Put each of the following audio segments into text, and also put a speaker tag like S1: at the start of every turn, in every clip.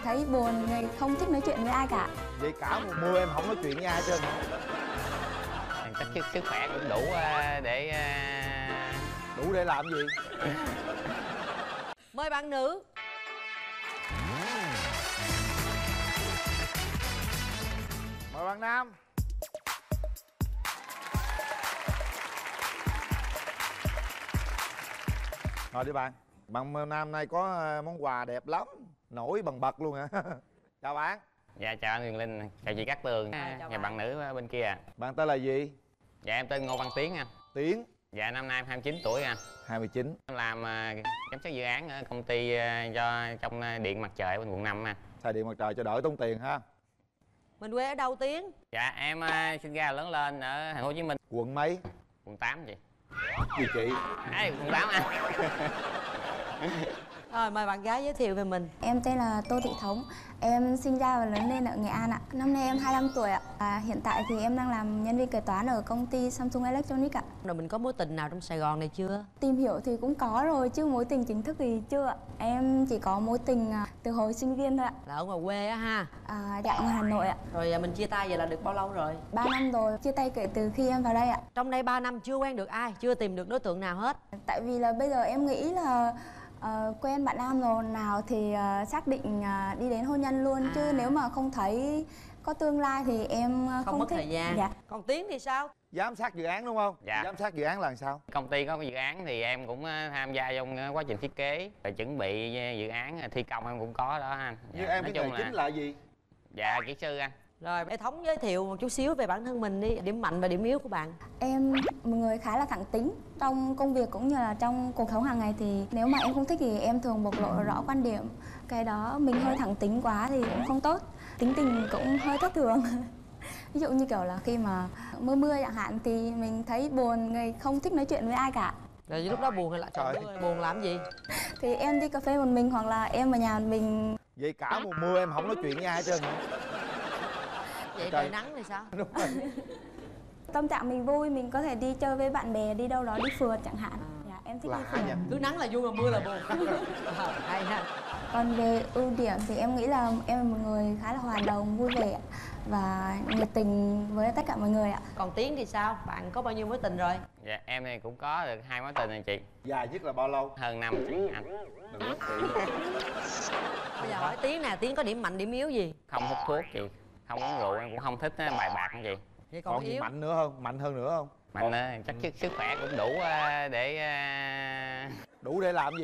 S1: thấy buồn, người không thích nói chuyện với ai cả.
S2: Vậy cả mùa mưa em không nói chuyện với ai hết trơn hả?
S3: Chắc sức khỏe cũng đủ để
S2: Đủ để làm gì?
S4: Mời bạn nữ.
S2: Mời bạn nam. Rồi đi bạn. Bạn nam nay có món quà đẹp lắm, nổi bần bật luôn hả? Chào bạn.
S3: Dạ chào anh Huyền Linh, chào chị Cát Tường. Chào bạn nữ bên kia.
S2: Bạn tên là gì?
S3: Dạ em tên Ngô Văn Tiến anh.
S2: Tiến.
S3: Dạ năm nay em 29 tuổi anh.
S2: 29.
S3: Em làm giám sát dự án ở công ty trong điện mặt trời bên quận 5 anh.
S2: Xài điện mặt trời cho đỡ tốn tiền ha.
S4: Mình quê ở đâu Tiến?
S3: Dạ em sinh ra lớn lên ở thành phố Hồ Chí Minh.
S2: Quận mấy?
S3: Quận 8 chị.
S2: Gì chị?
S3: Quận 8 anh.
S4: Rồi mời bạn gái giới thiệu về mình.
S1: Em tên là Tô Thị Thống. Em sinh ra và lớn lên ở Nghệ An ạ. Năm nay em 25 tuổi ạ. Hiện tại thì em đang làm nhân viên kế toán ở công ty Samsung Electronics ạ.
S4: Rồi mình có mối tình nào trong Sài Gòn này chưa?
S1: Tìm hiểu thì cũng có rồi, chứ mối tình chính thức thì chưa ạ. Em chỉ có mối tình từ hồi sinh viên thôi ạ.
S4: Là ở ngoài quê á ha?
S1: Dạ, ngoài Hà Nội ạ.
S4: Rồi mình chia tay vậy là được bao lâu rồi?
S1: 3 năm rồi, chia tay kể từ khi em vào đây ạ.
S4: Trong đây 3 năm chưa quen được ai, chưa tìm được đối tượng nào hết?
S1: Tại vì là bây giờ em nghĩ là quen bạn nam rồi nào thì xác định đi đến hôn nhân luôn. Chứ nếu mà không thấy có tương lai thì em không
S4: mất
S1: thích.
S4: thời gian.
S1: Dạ.
S4: Còn Tiến thì sao?
S2: Giám sát dự án đúng không?
S3: Dạ.
S2: Giám sát dự án là sao?
S3: Công ty có cái dự án thì em cũng tham gia trong quá trình thiết kế rồi chuẩn bị dự án thi công em cũng có đó anh.
S2: Như
S3: Dạ,
S2: em cái nghề chính là gì?
S3: Dạ kỹ sư anh.
S4: Rồi để Thống giới thiệu một chút xíu về bản thân mình đi, điểm mạnh và điểm yếu của bạn.
S1: Em một người khá là thẳng tính trong công việc cũng như là trong cuộc sống hàng ngày. Thì nếu mà em không thích thì em thường bộc lộ rõ quan điểm. Cái đó mình hơi thẳng tính quá thì cũng không tốt. Tính tình cũng hơi thất thường. Ví dụ như kiểu là khi mà mưa mưa chẳng hạn thì mình thấy buồn, người không thích nói chuyện với ai cả.
S4: Rồi lúc đó buồn hay là trời mưa, buồn làm gì?
S1: Thì em đi cà phê một mình hoặc là em ở nhà mình.
S2: Vậy cả mùa mưa em không nói chuyện với ai hết trơn hả?
S4: Vậy trời nắng thì sao?
S2: Đúng rồi.
S1: Tâm trạng mình vui, mình có thể đi chơi với bạn bè, đi đâu đó đi phượt chẳng hạn. Dạ, em thích đi phượt.
S4: Cứ nắng là vui mà mưa là buồn. Hay ha.
S1: Còn về ưu điểm thì em nghĩ là em là một người khá là hòa đồng, vui vẻ và nhiệt tình với tất cả mọi người ạ.
S4: Còn Tiến thì sao? Bạn có bao nhiêu mối tình rồi?
S3: Dạ em này cũng có được 2 mối tình rồi chị.
S2: Dài nhất là bao lâu?
S3: Hơn 5 chị anh.
S2: Đừng nói chị.
S4: Bây giờ hỏi Tiến nè, Tiến có điểm mạnh điểm yếu gì?
S3: Không hút thuốc chị, không uống rượu, em cũng không thích bài bạc như chị.
S4: Vậy
S2: Còn gì
S4: yếu?
S2: mạnh nữa không? Mạnh hơn nữa không?
S3: Mạnh chắc sức khỏe cũng đủ để
S2: Đủ để làm gì?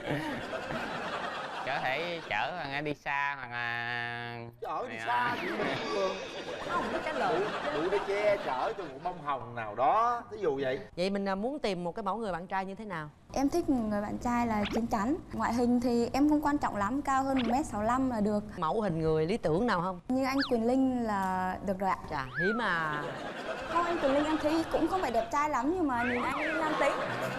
S3: có thể chở đi xa hoặc là
S2: Chở đi xa chị bình thường.
S4: Không có trả lời.
S2: Đủ để che chở cho một bông hồng nào đó, ví dụ vậy.
S4: Vậy mình muốn tìm một cái mẫu người bạn trai như thế nào?
S1: Em thích một người bạn trai là chín chắn. Ngoại hình thì em không quan trọng lắm, cao hơn 1m65 là được.
S4: Mẫu hình người lý tưởng nào không?
S1: Như anh Quyền Linh là được rồi ạ.
S4: Chà, hiếm à.
S1: Không, anh Quyền Linh em thấy cũng không phải đẹp trai lắm nhưng mà nhìn anh ấy nam tính.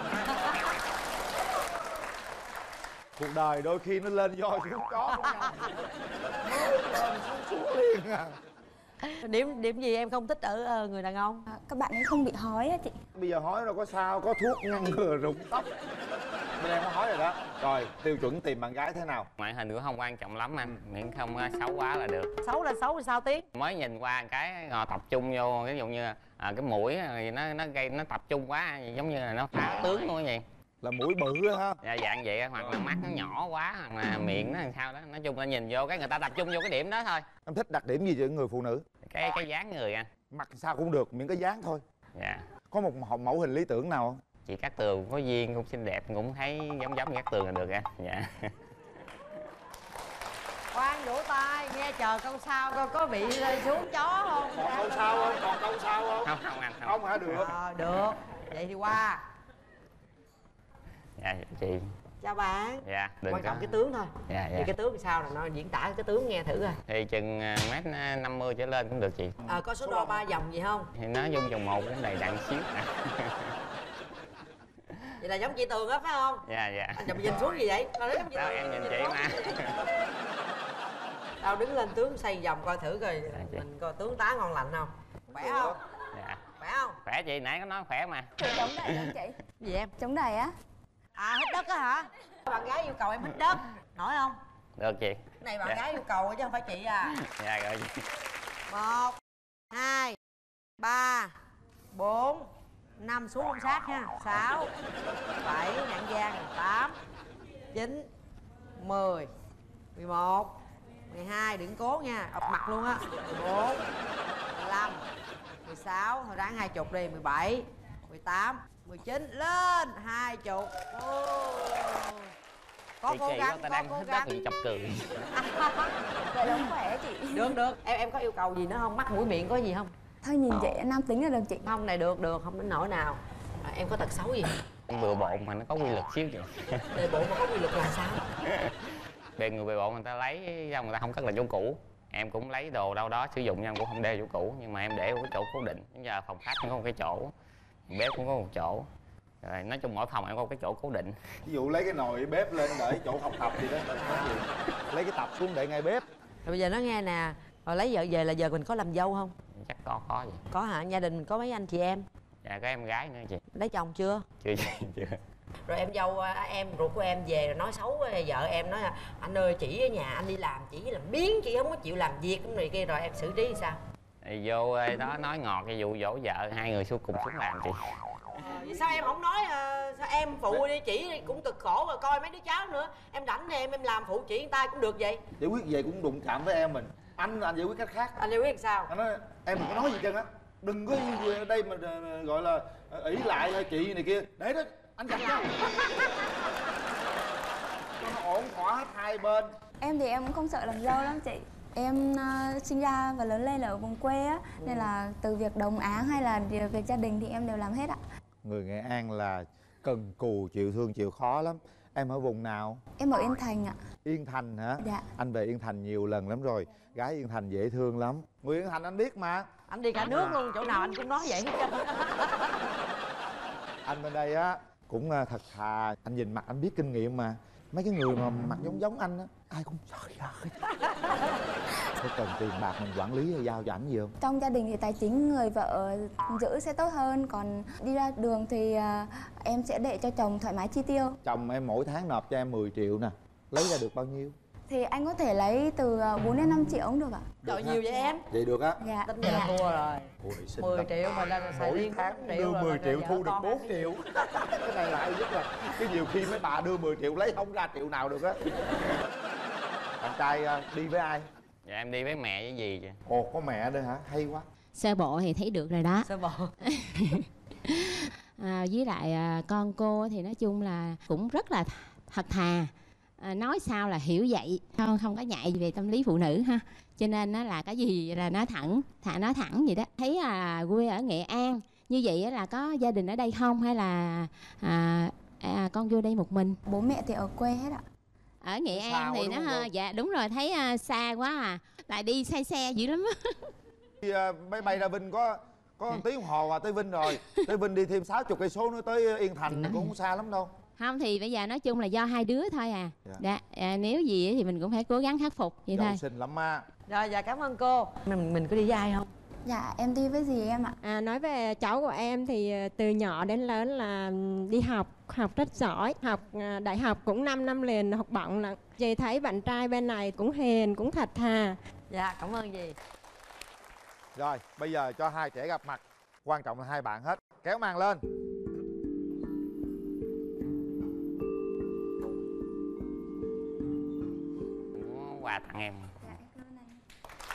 S2: Cuộc đời đôi khi nó lên voi xuống chó với nhau. Lên xuống liền à.
S4: Điểm gì em không thích ở người đàn ông?
S1: Các bạn ấy không bị hói á chị.
S2: Bây giờ hói đâu có sao, có thuốc ngăn ngừa rụng tóc. Bên em có hói rồi đó. Rồi, tiêu chuẩn tìm bạn gái thế nào?
S3: ngoại hình cũng không quan trọng lắm anh, miễn không xấu quá là được.
S4: Xấu là xấu thì sao Tiến?
S3: Mới nhìn qua cái tập trung vô ví dụ như cái mũi thì nó gây nó tập trung quá giống như là nó phá tướng luôn vậy.
S2: Là mũi bự á ha?
S3: Dạ dạng vậy, hoặc là mắt nó nhỏ quá hoặc là miệng nó làm sao đó, nói chung là nhìn vô cái người ta tập trung vô cái điểm đó thôi.
S2: Em thích đặc điểm gì cho người phụ nữ?
S3: Cái dáng người anh.
S2: Mặt sao cũng được, miễn cái dáng thôi.
S3: Dạ.
S2: Có một mẫu hình lý tưởng nào không?
S3: Chị Cát Tường có duyên cũng xinh đẹp, cũng thấy giống Cát Tường là được anh. Dạ.
S4: Khoan vỗ tay, nghe chờ câu sau coi có bị xuống chó không?
S2: Còn câu sau không? Còn câu sau không?
S3: Không anh không.
S2: Không hả? Được.
S4: Được. Vậy thì qua.
S3: Dạ chị.
S4: Chào bạn.
S3: Dạ.
S4: Quan trọng cái tướng thôi.
S3: Dạ
S4: Thì
S3: dạ.
S4: cái tướng thì sao là nó diễn tả cái tướng nghe thử coi.
S3: Thì chừng 1m50 trở lên cũng được chị.
S4: Có số đo 3 vòng gì không?
S3: Thì nó dung vòng 1 cũng đầy đặn xíu.
S4: Vậy là giống chị Tường á phải không?
S3: Dạ dạ.
S4: Anh chồng nhìn xuống gì vậy? Nó nói giống chị
S3: Đó
S4: Tường.
S3: em nhìn chị mà.
S4: Tao đứng lên tướng xoay vòng coi thử coi
S3: chị.
S4: mình coi tướng tá ngon lành không? Khỏe không?
S3: Dạ.
S4: Khỏe không?
S3: Khỏe chị, nãy có nói khỏe mà.
S1: Chống đẩy không chị?
S4: Gì em?
S1: Chống đẩy á.
S4: À hít đất á hả? Bạn gái yêu cầu em hít đất. Nổi không?
S3: Được chị.
S4: Cái này bạn
S3: Dạ.
S4: gái yêu cầu chứ không phải chị à.
S3: Dạ rồi chị.
S4: 1 2 3 4 5 xuống không sát ha. 6 7 nặng gang 8 9 10 11 12 đừng cố nha, ập mặt luôn á. 14 15 16 thôi ráng 20 đi. 17 18 19 lên 20. Có
S3: Chị
S4: cố
S3: kỳ
S4: gắng,
S3: quá, ta
S4: có
S3: đang
S4: cố
S3: rất
S4: gắng.
S3: bị chọc cười.
S1: Vậy là không khỏe chị.
S4: Được em có yêu cầu gì nữa không? Mắt mũi miệng có gì không?
S1: Thôi nhìn chị nam tính là được chị.
S4: Không này được không đến nỗi nào. Em có tật xấu gì không?
S3: Em bừa bộn mà nó có quy luật xíu chị.
S4: Bề bộ mà có quy luật là sao?
S3: Về người bề bộn người ta lấy xong người ta không cất là chỗ cũ. Em cũng lấy đồ đâu đó sử dụng nhưng em cũng không để chỗ cũ, nhưng mà em để một cái chỗ cố định. Bây giờ phòng khách cũng có một cái chỗ, bếp cũng có một chỗ, rồi nói chung mỗi phòng em có một cái chỗ cố định.
S2: Ví dụ lấy cái nồi bếp lên để chỗ học tập gì đó, có gì lấy cái tập xuống để ngay bếp.
S4: Rồi bây giờ nói nghe nè, rồi lấy vợ về là giờ mình có làm dâu không?
S3: Chắc có gì.
S4: Có hả? Gia đình mình có mấy anh chị em?
S3: Dạ có em gái nữa chị.
S4: Lấy chồng chưa?
S3: Chưa chị, chưa.
S4: Rồi em dâu em ruột của em về rồi nói xấu vợ em, nói là anh ơi chị ở nhà anh đi làm chỉ làm biếng, chị không có chịu làm việc cũng này kia, rồi em xử trí sao?
S3: Thì vô đó nói ngọt cái vụ dỗ vợ, hai người xuống cùng xuống làm chị.
S4: Vậy sao em không nói sao em phụ đi, chỉ đi cũng cực khổ rồi coi mấy đứa cháu nữa, em rảnh thì em làm phụ chỉ người ta cũng được vậy.
S2: Giải quyết về cũng đụng chạm với em mình. Anh giải quyết cách khác.
S4: Anh giải quyết sao?
S2: Anh nói em đừng có nói gì trơn á, đừng có gì ở đây mà gọi là ỷ lại hay chị này kia, để đó anh chặt cho nó ổn thỏa hết hai bên.
S1: Em thì em cũng không sợ làm dâu lắm chị. Em sinh ra và lớn lên ở vùng quê á, nên là từ việc đồng áng hay là việc gia đình thì em đều làm hết ạ.
S2: Người Nghệ An là cần cù, chịu thương chịu khó lắm. Em ở vùng nào?
S1: Em ở Yên Thành ạ.
S2: Yên Thành hả?
S1: Dạ.
S2: Anh về Yên Thành nhiều lần lắm rồi. Gái Yên Thành dễ thương lắm. Người Yên Thành anh biết mà.
S4: Anh đi cả nước luôn, chỗ nào anh cũng nói vậy hết trơn.
S2: Anh bên đây á cũng thật thà. Anh nhìn mặt anh biết kinh nghiệm mà. Mấy cái người mà mặt giống giống anh á, ai cũng trời ơi. Có cần tiền bạc mình quản lý hay giao cho ảnh gì không?
S1: Trong gia đình thì tài chính người vợ giữ sẽ tốt hơn, còn đi ra đường thì em sẽ để cho chồng thoải mái chi tiêu.
S2: Chồng em mỗi tháng nộp cho em 10 triệu nè. Lấy ra được bao nhiêu?
S1: Thì anh có thể lấy từ 4 đến 5 triệu cũng được ạ.
S4: Trời nhiều vậy em.
S2: Vậy được á.
S1: Dạ.
S4: Tính vậy là thua rồi.
S2: Ôi, xinh
S4: 10
S2: lắm.
S4: triệu mà đang xài
S2: Mỗi
S4: riêng
S2: tháng
S4: 4
S2: đưa
S4: rồi
S2: 10
S4: mà
S2: triệu
S4: vợ
S2: thu được
S4: con
S2: 4 triệu. Cái này là hay nhất là cái nhiều khi mấy bà đưa 10 triệu lấy không ra triệu nào được á. Bạn trai đi với ai?
S3: Dạ em đi với mẹ với dì chị.
S2: Ồ, có mẹ nữa hả? Hay quá.
S5: Sơ bộ thì thấy được rồi đó.
S4: Sơ bộ.
S5: Với lại con cô thì nói chung là cũng rất là thật thà, nói sao là hiểu vậy, không có ngại về tâm lý phụ nữ ha, cho nên nó là cái gì là nói thẳng vậy đó. Thấy quê ở Nghệ An như vậy là có gia đình ở đây không, hay là con vô đây một mình?
S1: Bố mẹ thì ở quê hết ạ.
S5: Ở Nghệ
S2: Xa
S5: An
S2: quá
S5: thì
S2: đúng
S5: nó
S2: không?
S5: dạ đúng rồi, thấy xa quá lại đi xe dữ lắm á.
S2: Đi máy bay ra Vinh có 1 tiếng đồng hồ tới Vinh rồi. Tới Vinh đi thêm 60 cây số nữa tới Yên Thành cũng không xa lắm đâu.
S5: Không thì bây giờ nói chung là do hai đứa thôi à.
S2: Dạ.
S5: Nếu gì thì mình cũng phải cố gắng khắc phục vậy
S2: Dâu
S5: thôi.
S2: xinh lắm á.
S4: Rồi dạ cảm ơn cô. Mình có đi với ai không?
S1: Dạ em đi với dì em ạ.
S6: Nói về cháu của em thì từ nhỏ đến lớn là đi học rất giỏi, học đại học cũng 5 năm liền học bổng lận. Dì thấy bạn trai bên này cũng hiền, cũng thật thà.
S4: Dạ cảm ơn dì.
S2: Rồi, bây giờ cho hai trẻ gặp mặt. Quan trọng là hai bạn hết. Kéo màn lên.
S3: Có quà tặng em.
S1: Dạ, em cảm ơn anh.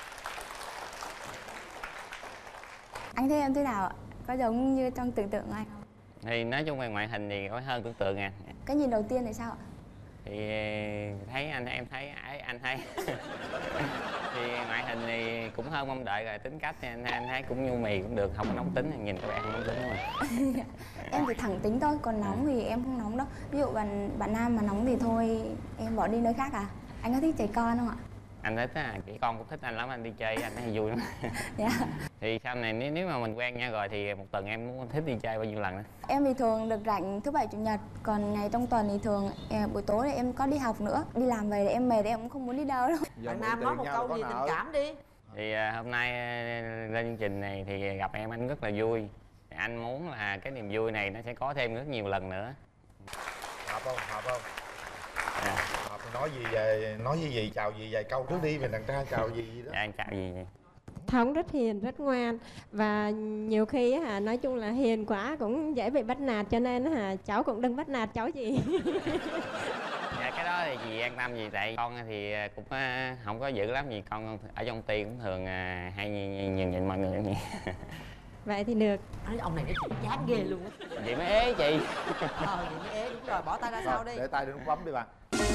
S1: Anh thấy em thế nào ạ? Có giống như trong tưởng tượng của anh không?
S3: Thì nói chung về ngoại hình thì có hơn tưởng tượng à.
S1: Cái nhìn đầu tiên thì sao ạ?
S3: Thì thấy em thấy anh thấy thì ngoại hình thì cũng hơn mong đợi rồi, tính cách thì anh thấy cũng nhu mì cũng được, không có nóng tính, nhìn các bạn không nóng tính đúng không?
S1: Em chỉ thẳng tính thôi, còn nóng thì em không nóng đâu. Ví dụ bạn nam mà nóng thì thôi em bỏ đi nơi khác à. Anh có thích trẻ con không ạ?
S3: Anh thích chị con cũng thích anh lắm, anh đi chơi với anh thấy vui lắm.
S1: Dạ.
S3: Thì sau này nếu mà mình quen nhau rồi thì một tuần em muốn thích đi chơi bao nhiêu lần nữa?
S1: Em thì thường được rảnh thứ bảy chủ nhật, còn ngày trong tuần thì thường buổi tối thì em có đi học nữa. Đi làm về thì em mệt, em cũng không muốn đi đâu đâu.
S2: Giờ
S4: Bạn
S2: mượn
S4: Nam
S2: tiền
S4: nói một
S2: nhau
S4: câu
S2: có
S4: gì
S2: nợ.
S4: tình cảm đi.
S3: Thì hôm nay lên chương trình này thì gặp em anh rất là vui. Thì anh muốn là cái niềm vui này nó sẽ có thêm rất nhiều lần nữa.
S2: Hợp không? Hợp không?
S3: À.
S2: Hợp Nói gì chào gì vài câu trước đi, về đàn trai chào gì đó.
S3: Dạ em chào gì vậy?
S6: Thống rất hiền, rất ngoan. Và nhiều khi nói chung là hiền quá cũng dễ bị bắt nạt, cho nên cháu cũng đừng bắt nạt cháu gì.
S3: Dạ cái đó thì dì an tâm gì, tại con thì cũng không có dữ lắm, vì con ở trong ty cũng thường hay nhìn nhịn mọi người vậy.
S6: Vậy thì được.
S4: Ông này nó chỉ chán ghê luôn á.
S3: Vậy mới ế chị.
S4: Vậy mới ế, đúng rồi, bỏ tay ra sau đi.
S2: Để tay lên nút bấm đi bạn.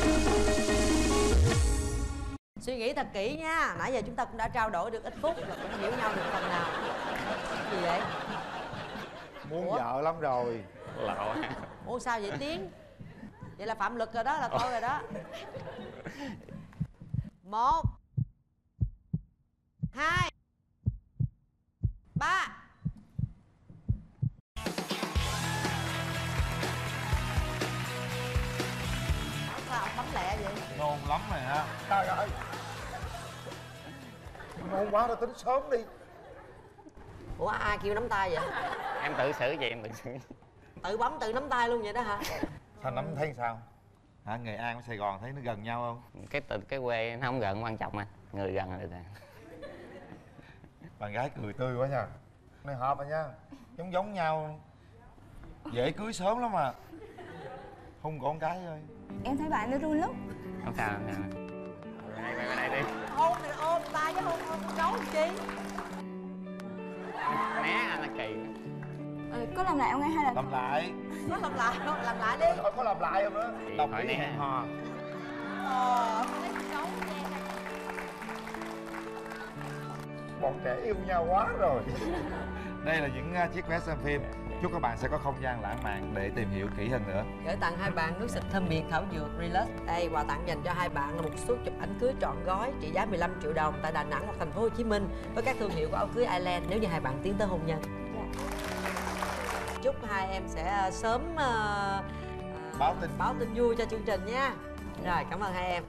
S4: Suy nghĩ thật kỹ nha. Nãy giờ chúng ta cũng đã trao đổi được ít phút, là cũng hiểu nhau được phần nào. Gì vậy?
S2: Muốn vợ lắm rồi.
S3: Lộ.
S4: Ủa sao vậy Tiến? Vậy là phạm lực rồi đó, là thôi rồi đó. 1 2 3. Sao ông bấm lẹ vậy?
S2: Nôn lắm rồi ha. Trời ơi, nôn quá rồi, tính sớm đi.
S4: Ủa ai kêu nắm tay vậy?
S3: Em tự xử vậy, em tự xử.
S4: Tự bấm tự nắm tay luôn vậy đó hả?
S2: Sao nắm thấy sao? Hả, Nghệ An với Sài Gòn thấy nó gần nhau không?
S3: Cái quê nó không gần quan trọng anh, người gần rồi nè.
S2: Bạn gái cười tươi quá nha. Này hợp rồi nha. Giống nhau. Dễ cưới sớm lắm mà. Hôn con cái thôi.
S1: Em thấy bạn nó run lắm.
S3: Không sao, không sao. Về đây đi.
S4: Ôm thì ôm tay chứ ôm gấu làm chi?
S3: Né anh là kỳ.
S1: Có làm lại không nghe hay là
S2: Làm lại.
S4: Có làm lại không? Làm lại đi.
S2: Có làm lại không nữa?
S3: Chị
S2: Đồng
S3: hỏi
S2: ý
S3: nè.
S2: hẹn hò.
S4: Gấu nha.
S2: Bọn trẻ yêu nhau quá rồi. Đây là những chiếc vé xem phim. Chúc các bạn sẽ có không gian lãng mạn để tìm hiểu kỹ hơn nữa.
S4: Gửi tặng hai bạn nước xịt thơm miệng thảo dược Relax. Đây, quà tặng dành cho hai bạn là một suất chụp ảnh cưới trọn gói trị giá 15 triệu đồng tại Đà Nẵng hoặc thành phố Hồ Chí Minh với các thương hiệu của áo cưới Island nếu như hai bạn tiến tới hôn nhân. Chúc hai em sẽ sớm báo tin vui cho chương trình nha. Rồi, cảm ơn hai em.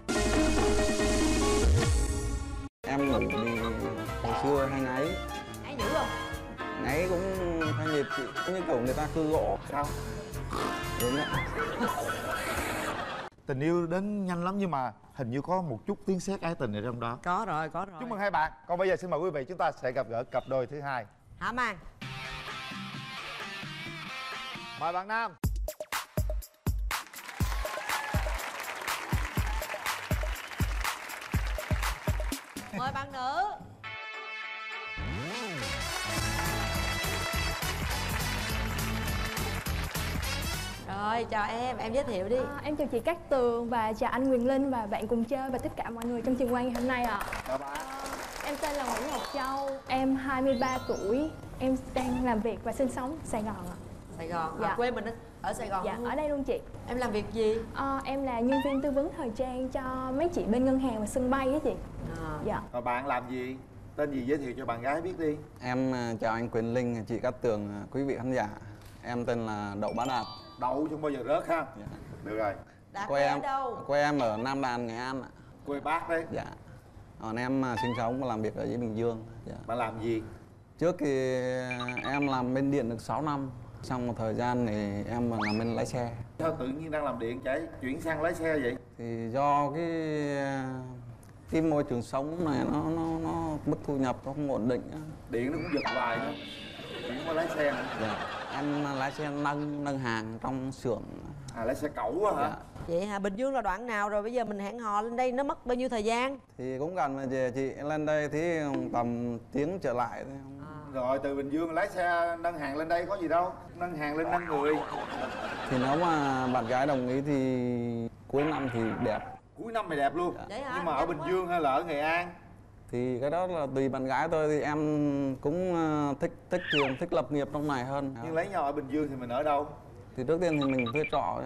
S7: Em ngủ thì hồi xưa hay ngáy.
S4: Ngáy dữ không?
S7: Ngáy cũng theo nhịp chị, cũng như kiểu người ta cưa gỗ.
S2: Sao?
S7: Đúng đấy.
S2: Tình yêu đến nhanh lắm nhưng mà hình như có một chút tiếng sét ái tình ở trong đó.
S4: Có rồi, có rồi.
S2: Chúc mừng hai bạn. Còn bây giờ xin mời quý vị chúng ta sẽ gặp gỡ cặp đôi thứ hai.
S4: Hả Mang?
S2: Mời bạn nam.
S4: Mời bạn nữ. Rồi, chào em giới thiệu đi.
S8: Em chào chị Cát Tường và chào anh Quyền Linh và bạn cùng chơi và tất cả mọi người trong trường quay ngày hôm nay ạ.
S2: Chào bạn.
S8: Em tên là Nguyễn Ngọc Châu, em 23 tuổi, em đang làm việc và sinh sống Sài Gòn ạ.
S4: Sài Gòn,
S8: Dạ.
S4: quê mình ở Sài Gòn
S8: Dạ,
S4: luôn.
S8: ở đây luôn chị.
S4: Em làm việc gì?
S8: Em là nhân viên tư vấn thời trang cho mấy chị bên ngân hàng và sân bay á chị. Dạ.
S2: Còn bạn làm gì? Tên gì giới thiệu cho bạn gái biết đi.
S7: Em chào anh Quyền Linh, chị Cát Tường, quý vị khán giả. Em tên là Đậu Bá Đạt.
S2: Đậu không bao giờ rớt ha.
S7: Dạ.
S2: Được rồi.
S4: Đạt
S7: Quê
S4: ở
S7: em
S4: đâu?
S7: quê em ở Nam Đàn, Nghệ An ạ.
S2: Quê bác đấy.
S7: Dạ. Còn em sinh sống và làm việc ở dưới Bình Dương. Dạ.
S2: Bạn làm gì?
S7: Trước thì em làm bên điện được 6 năm. Xong một thời gian thì em làm bên lái xe.
S2: Sao tự nhiên đang làm điện chạy chuyển sang lái xe vậy?
S7: Thì do cái môi trường sống này nó mức thu nhập nó không ổn định á.
S2: Điện nó cũng giật hoài thôi. Chuyển qua lái xe nữa.
S7: Dạ. Em lái xe nâng hàng trong xưởng.
S2: À, lái xe cẩu á hả?
S7: Dạ.
S4: Vậy hả? Bình Dương là đoạn nào rồi? Bây giờ mình hẹn hò lên đây nó mất bao nhiêu thời gian?
S7: Thì cũng gần mà về chị lên đây thì tầm tiếng trở lại thôi.
S2: Rồi từ Bình Dương lái xe nâng hàng lên đây có gì đâu. Nâng hàng lên nâng người.
S7: Thì nếu mà bạn gái đồng ý thì cuối năm thì đẹp.
S2: Cuối năm mày đẹp luôn.
S4: Vậy hả?
S2: Nhưng mà ở
S4: Đẹp
S2: Bình
S4: quá.
S2: Dương hay là ở Nghệ An?
S7: Thì cái đó là tùy bạn gái tôi, thì em cũng thích trường, thích lập nghiệp trong này hơn.
S2: Nhưng lấy nhau ở Bình Dương thì mình ở đâu?
S7: Thì trước tiên thì mình thuê trọ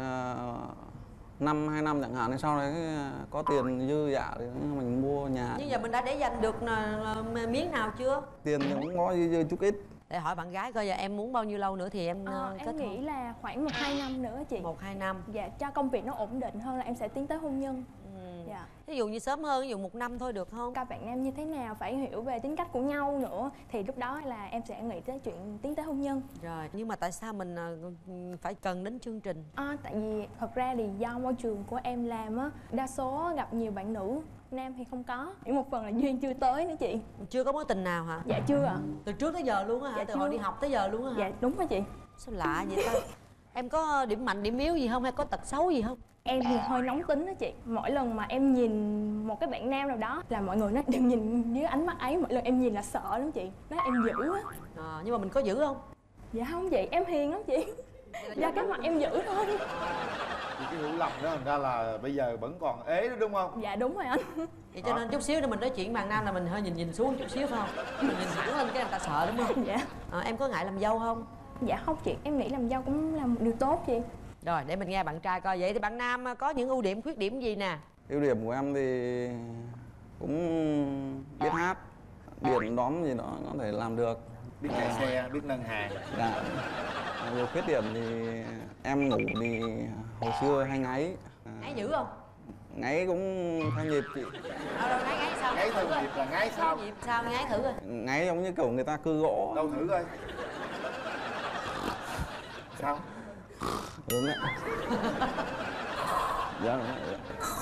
S7: 2 năm chẳng hạn, sau đấy có tiền dư dả thì mình mua nhà.
S4: Nhưng giờ mình đã để dành được miếng nào chưa?
S7: Tiền thì cũng có dư chút ít.
S4: Để hỏi bạn gái coi giờ em muốn bao nhiêu lâu nữa thì em kết
S8: Em nghĩ
S4: hôn?
S8: là khoảng 1-2 năm nữa chị.
S4: 1-2 năm.
S8: Dạ, cho công việc nó ổn định hơn là em sẽ tiến tới hôn nhân. Dạ. Dạ.
S4: Ví dụ như sớm hơn, ví dụ 1 năm thôi được không?
S8: Các bạn nam như thế nào, phải hiểu về tính cách của nhau nữa. Thì lúc đó là em sẽ nghĩ tới chuyện tiến tới hôn nhân.
S4: Rồi, nhưng mà tại sao mình phải cần đến chương trình?
S8: Tại vì thật ra thì do môi trường của em làm á, đa số gặp nhiều bạn nữ, nam thì không có. Một phần là duyên chưa tới nữa chị.
S4: Chưa có mối tình nào hả?
S8: Dạ chưa ạ.
S4: Từ trước tới giờ luôn á hả?
S8: Dạ
S4: Từ
S8: chưa.
S4: hồi đi học tới giờ luôn á hả?
S8: Dạ đúng đó chị.
S4: Sao lạ vậy ta? Em có điểm mạnh điểm yếu gì không, hay có tật xấu gì không?
S8: Em thì hơi nóng tính đó chị. Mỗi lần mà em nhìn một cái bạn nam nào đó là mọi người nói đừng nhìn với ánh mắt ấy. Mỗi lần em nhìn là sợ lắm chị. Nói em dữ á.
S4: Nhưng mà mình có giữ không?
S8: Dạ không chị, em hiền lắm chị. Do cái mặt em dữ thôi.
S2: Thì cái hiểu lầm đó thành ra là bây giờ vẫn còn ế đó đúng không?
S8: Dạ đúng rồi anh.
S4: Vậy cho nên chút xíu nữa mình nói chuyện bạn nam là mình hơi nhìn xuống chút xíu phải không? Mình nhìn thẳng lên cái người ta sợ đúng không?
S8: Dạ.
S4: Em có ngại làm dâu không?
S8: Dạ không chị, em nghĩ làm dâu cũng là một điều tốt chị.
S4: Rồi để mình nghe bạn trai coi. Vậy thì bạn nam có những ưu điểm khuyết điểm gì nè?
S7: Ưu điểm của em thì cũng biết hát, điện đóm gì đó có thể làm được.
S2: Biết chạy xe, biết nâng hàng.
S7: Dạ. Về khuyết điểm thì em ngủ thì hồi xưa hay ngáy.
S4: Ngáy dữ không?
S7: Ngáy cũng theo nhịp chị.
S4: Rồi ngáy sao?
S2: Ngáy theo nhịp là ngáy sao?
S4: Nhịp sao? Ngáy thử coi.
S7: Ngáy giống như kiểu người ta cưa gỗ.
S2: Đâu thử coi. Sao?
S7: Đúng đấy. Dạ đúng rồi.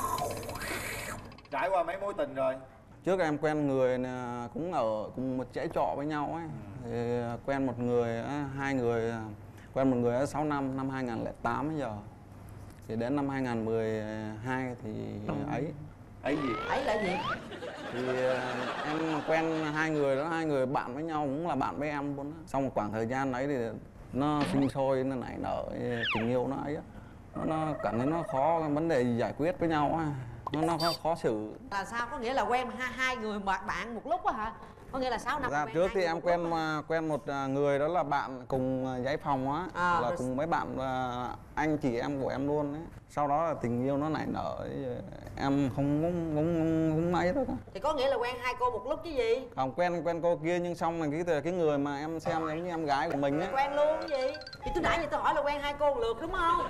S2: Trải qua mấy mối tình rồi?
S7: Trước em quen người cũng ở cùng một dãy trọ với nhau ấy. Thì quen một người, hai người, quen một người ở 6 năm, năm 2008 bây giờ. Thì đến năm 2012 thì ấy.
S2: Ấy gì?
S4: Ấy là gì?
S7: Thì em quen hai người đó, hai người bạn với nhau, cũng là bạn với em luôn á. Sau một khoảng thời gian ấy thì nó sinh sôi, nó nảy nở, tình yêu nó ấy á. Nó cảm thấy nó khó, vấn đề gì giải quyết với nhau á. Nó khó xử.
S4: Là sao? Có nghĩa là quen hai người bạn một lúc á hả? Có nghĩa là 6 năm
S7: Ra
S4: quen
S7: trước
S4: hai
S7: thì
S4: người
S7: em
S4: một
S7: quen
S4: lúc á.
S7: quen một người đó là bạn cùng dãy phòng á, là
S4: rồi.
S7: cùng mấy bạn anh chị em của em luôn đấy. Sau đó là tình yêu nó nảy nở, em không mấy đó.
S4: Thì có nghĩa là quen hai cô một lúc chứ gì?
S7: Không, quen cô kia nhưng xong là cái người mà em xem giống như em gái của mình ấy.
S4: Quen luôn cái gì? Thì tôi nãy giờ tôi hỏi là quen hai cô một lượt đúng không?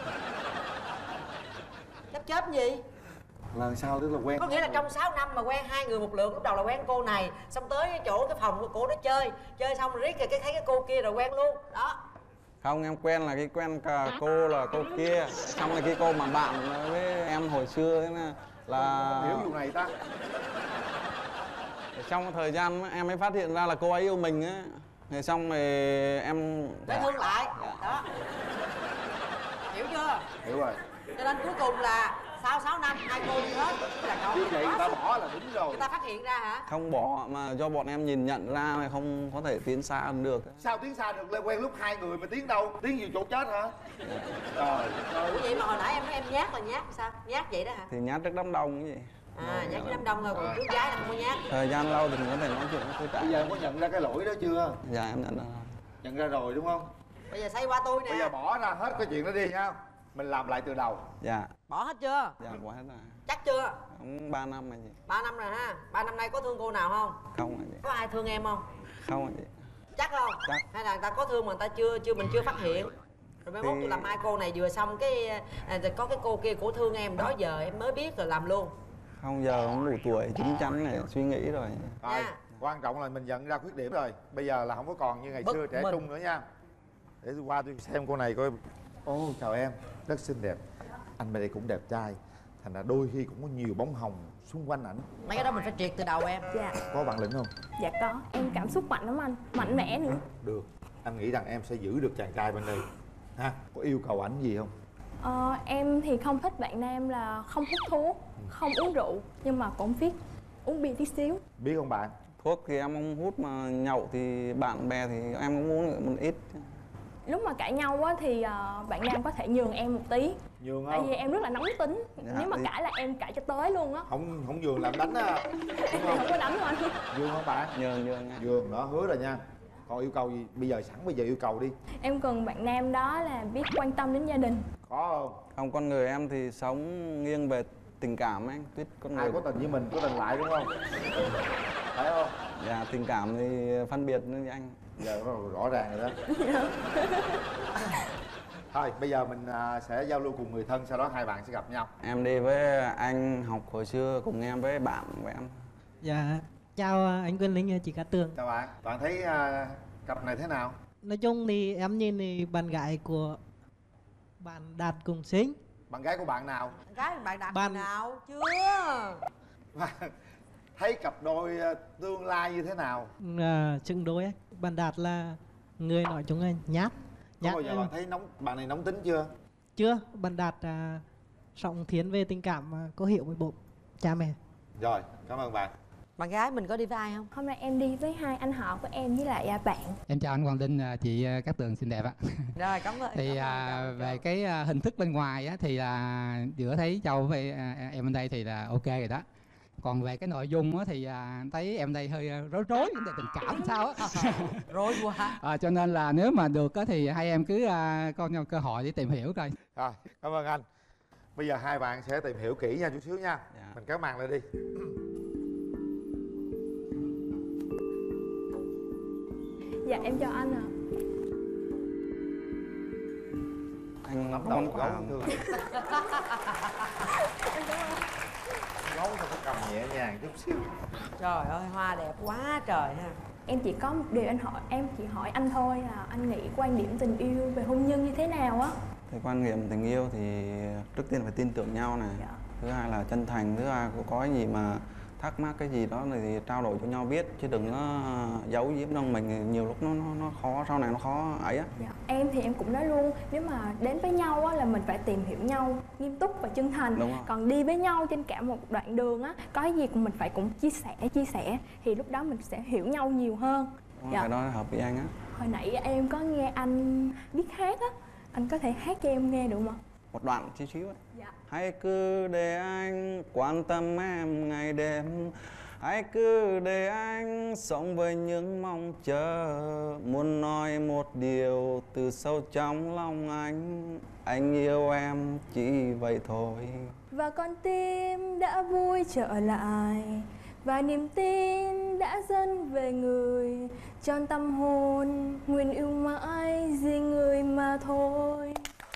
S4: Chớp gì?
S2: Là sao tức là quen?
S4: Có nghĩa là trong 6 năm mà quen hai người một lượt, lúc đầu là quen cô này, xong tới chỗ cái phòng của cô đó chơi xong rồi riết rồi thấy cái cô kia rồi quen luôn đó.
S7: Không, em quen là cái quen cả cô là cô kia, xong là cái cô mà bạn với em hồi xưa ấy là
S2: Hiểu vụ này ta.
S7: trong thời gian em mới phát hiện ra là cô ấy yêu mình á, rồi xong rồi em
S4: Để thương lại đó. Hiểu chưa?
S2: Hiểu rồi.
S4: Cho nên cuối cùng là sau 6 năm hai cô đi hết là cậu.
S2: Như vậy người ta bỏ là đúng rồi.
S4: Người ta phát hiện ra hả?
S7: không bỏ, mà do bọn em nhìn nhận ra mà không có thể tiến xa hơn được.
S2: Sao tiến xa được, lên quen lúc hai người mà tiến đâu? Tiến nhiều chỗ chết hả? Trời ơi.
S4: Ủa vậy mà hồi nãy em nhát là nhát sao? Nhát vậy đó hả?
S7: Thì nhát trước đám đông cái gì.
S4: Nhát với đám đông rồi, còn trước gái là không có nhát.
S7: Thời gian lâu thì mình có thể nói chuyện với cô
S2: Bây
S7: trả.
S2: giờ em có nhận ra cái lỗi đó chưa?
S7: Dạ em nhận ra.
S2: Nhận ra rồi đúng không?
S4: Bây giờ xây qua tôi nè.
S2: Bây giờ bỏ ra hết cái chuyện đó đi nha. Mình làm lại từ đầu.
S7: Dạ.
S4: Bỏ hết chưa?
S7: Dạ bỏ hết rồi.
S4: Chắc chưa?
S7: Cũng 3 năm rồi chị.
S4: 3 năm rồi ha. 3 năm nay có thương cô nào không?
S7: Không rồi chị.
S4: Có ai thương em không?
S7: Không rồi chị.
S4: Chắc không?
S7: Chắc.
S4: Hay là người ta có thương mà người ta mình chưa phát hiện. Rồi mai mốt tôi làm hai cô này vừa xong cái có cái cô kia của thương em đó giờ em mới biết rồi làm luôn.
S7: Không, giờ cũng đủ tuổi chín chắn để suy nghĩ rồi.
S2: Rồi,
S4: Nha.
S2: quan trọng là mình nhận ra khuyết điểm rồi. Bây giờ là không có còn như ngày
S4: Bất
S2: xưa trẻ
S4: minh.
S2: trung nữa nha. Để tôi qua tôi xem cô này coi. Ô chào em, rất xinh đẹp. Anh bên đây cũng đẹp trai. Thành ra đôi khi cũng có nhiều bóng hồng xung quanh ảnh.
S4: Mấy cái đó mình phải triệt từ đầu em.
S8: Dạ.
S2: Có bản lĩnh không?
S8: Dạ có. Em cảm xúc mạnh lắm anh. Mạnh mẽ nữa.
S2: Được. Anh nghĩ rằng em sẽ giữ được chàng trai bên đây. Ha? Có yêu cầu ảnh gì không?
S8: Em thì không thích bạn nam là không hút thuốc, không uống rượu, nhưng mà cũng biết uống bia tí xíu.
S2: Biết không bạn?
S7: Thuốc thì em không hút, mà nhậu thì bạn bè thì em cũng uống một ít.
S8: Lúc mà cãi nhau á thì bạn nam có thể nhường em một tí.
S2: Nhường
S8: Tại
S2: không?
S8: vì em rất là nóng tính.
S7: Dạ,
S8: Nếu mà
S7: thì-
S8: cãi là em cãi cho tới luôn á.
S2: Không nhường làm đánh á.
S8: Em không có đánh đâu anh.
S2: Nhường không bạn?
S7: Nhường nha.
S2: Nhường đó, hứa rồi nha. Còn yêu cầu gì? Bây giờ yêu cầu đi.
S8: Em cần bạn nam đó là biết quan tâm đến gia đình.
S2: Có không?
S7: Không, con người em thì sống nghiêng về tình cảm ấy, tuyết con người.
S2: Ai có tình với mình có tình lại đúng không? Phải không?
S7: Dạ, tình cảm thì phân biệt với anh.
S2: Giờ rõ ràng rồi đó. Thôi bây giờ mình sẽ giao lưu cùng người thân, sau đó hai bạn sẽ gặp nhau.
S7: Em đi với anh học hồi xưa cùng em với bạn của em.
S9: Dạ, chào anh Quyền Linh, chị Cát Tường.
S2: Chào bạn. Bạn thấy cặp này thế nào?
S9: Nói chung thì em nhìn thì bạn gái của bạn Đạt cùng xinh.
S2: Bạn gái của bạn nào?
S4: Gái bạn Đạt
S9: Bạn-
S4: nào? Chưa.
S2: Thấy cặp đôi tương lai như thế nào?
S9: Chừng đôi ấy. Bạn Đạt là người nói chung là nhát.
S2: Có bao giờ bạn thấy bạn này nóng tính chưa?
S9: Chưa, bạn Đạt sòng thiến về tình cảm và có hiểu với bố cha mẹ.
S2: Rồi, cảm ơn bạn.
S4: Bạn gái mình có đi với ai không?
S8: Hôm nay em đi với hai anh họ của em với lại bạn.
S10: Em chào anh Hoàng Linh, chị Cát Tường xinh đẹp ạ.
S4: Rồi, cảm ơn.
S10: Thì về cái hình thức bên ngoài á, thì là vừa thấy Châu với em bên đây thì là ok rồi đó. Còn về cái nội dung á, thì thấy em đây hơi rối rối vấn đề tình cảm sao á.
S4: Rối quá.
S10: Cho nên là nếu mà được á, thì hai em cứ có nhau cơ hội để tìm hiểu coi.
S2: Rồi, cảm ơn anh. Bây giờ hai bạn sẽ tìm hiểu kỹ nha, chút xíu nha.
S7: Dạ.
S2: Mình kéo màn lên đi.
S8: Dạ em chào anh ạ.
S7: Anh
S2: Nắm
S7: có
S2: đầu
S7: món quà
S2: gấu
S7: không?
S2: thương. Gấu thôi có cầm nhẹ nhàng chút xíu.
S4: Trời ơi, hoa đẹp quá trời ha.
S8: Em chỉ có một điều em chỉ hỏi anh thôi là anh nghĩ quan điểm tình yêu về hôn nhân như thế nào á?
S7: Thì quan niệm tình yêu thì trước tiên phải tin tưởng nhau này.
S8: Dạ.
S7: Thứ hai là chân thành, thứ hai có cái gì mà thắc mắc cái gì đó thì trao đổi cho nhau biết, chứ đừng có giấu giếm trong mình, nhiều lúc nó khó, sau này nó khó ấy á.
S8: Dạ. Em thì em cũng nói luôn, nếu mà đến với nhau á, là mình phải tìm hiểu nhau nghiêm túc và chân thành.
S7: Đúng rồi.
S8: Còn đi với nhau trên cả một đoạn đường á, có cái gì mình phải cũng chia sẻ thì lúc đó mình sẽ hiểu nhau nhiều hơn.
S7: Đúng
S8: Dạ.
S7: cái đó hợp với anh á.
S8: Hồi nãy em có nghe anh biết hát á, anh có thể hát cho em nghe được không ạ?
S7: Một đoạn chút xíu ấy.
S8: Dạ.
S7: Hãy cứ để anh quan tâm em ngày đêm, hãy cứ để anh sống với những mong chờ. Muốn nói một điều từ sâu trong lòng anh yêu em chỉ vậy thôi.
S8: Và con tim đã vui trở lại, và niềm tin đã dâng về người, tròn tâm hồn nguyện yêu mãi vì người mà thôi.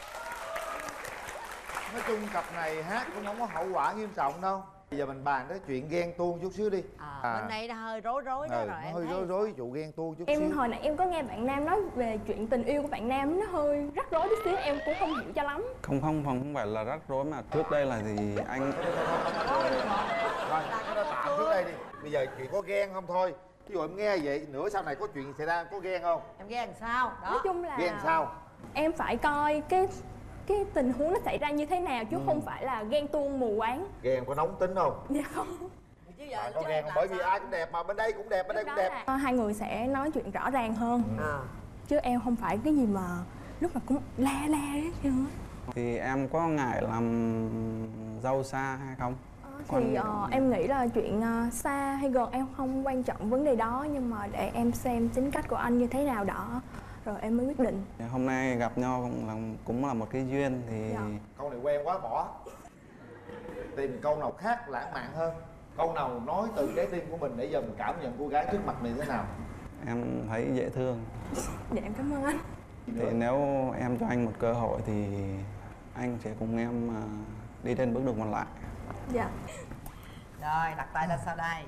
S2: Nói chung cặp này hát cũng không có hậu quả nghiêm trọng đâu. Bây giờ mình bàn tới chuyện ghen tuông chút xíu đi.
S4: Bên đây đã hơi rối đó rồi.
S2: nó
S4: Em
S2: hơi
S4: thấy.
S2: rối rối vụ ghen tuông chút
S8: Em
S2: xíu.
S8: hồi nãy em có nghe bạn nam nói về chuyện tình yêu của bạn nam, nó hơi rắc rối chút xíu, em cũng không hiểu cho lắm.
S7: Không phải là rắc rối, mà trước đây là thì anh
S2: Thôi, cái đó tạm trước đây đi. Bây giờ chuyện có ghen không thôi. Ví dụ em nghe vậy, nửa sau này có chuyện gì xảy ra, có ghen không?
S4: Em ghen làm sao? Đó.
S8: Nói chung là
S2: Ghen sao?
S8: em phải coi cái tình huống nó xảy ra như thế nào chứ không phải là ghen tuông mù quáng.
S2: Ghen có nóng tính không?
S8: Dạ không.
S4: Chứ giờ
S2: Bạn có
S4: chứ
S2: ghen
S4: em
S2: không?
S4: làm
S2: Bởi vì
S4: sao?
S2: ai cũng đẹp mà, bên đây cũng đẹp, bên đây cũng đẹp.
S8: Hai người sẽ nói chuyện rõ ràng hơn. Chứ em không phải cái gì mà lúc nào cũng la hết trơn á.
S7: thì em có ngại làm dâu xa hay không?
S8: Thì em nghĩ là chuyện xa hay gần em không quan trọng vấn đề đó, nhưng mà để em xem tính cách của anh như thế nào đó rồi em mới quyết định.
S7: Hôm nay gặp nhau cũng là một cái duyên thì
S8: Dạ.
S2: Câu này quen quá bỏ. Tìm câu nào khác lãng mạn hơn. Câu nào nói từ trái tim của mình để giờ mình cảm nhận cô gái trước mặt mình thế nào.
S7: em thấy dễ thương.
S8: Dạ em cảm ơn anh.
S7: Thì nếu em cho anh một cơ hội thì anh sẽ cùng em đi trên bước đường còn lại.
S8: Dạ.
S4: Rồi, đặt tay ra sau đây.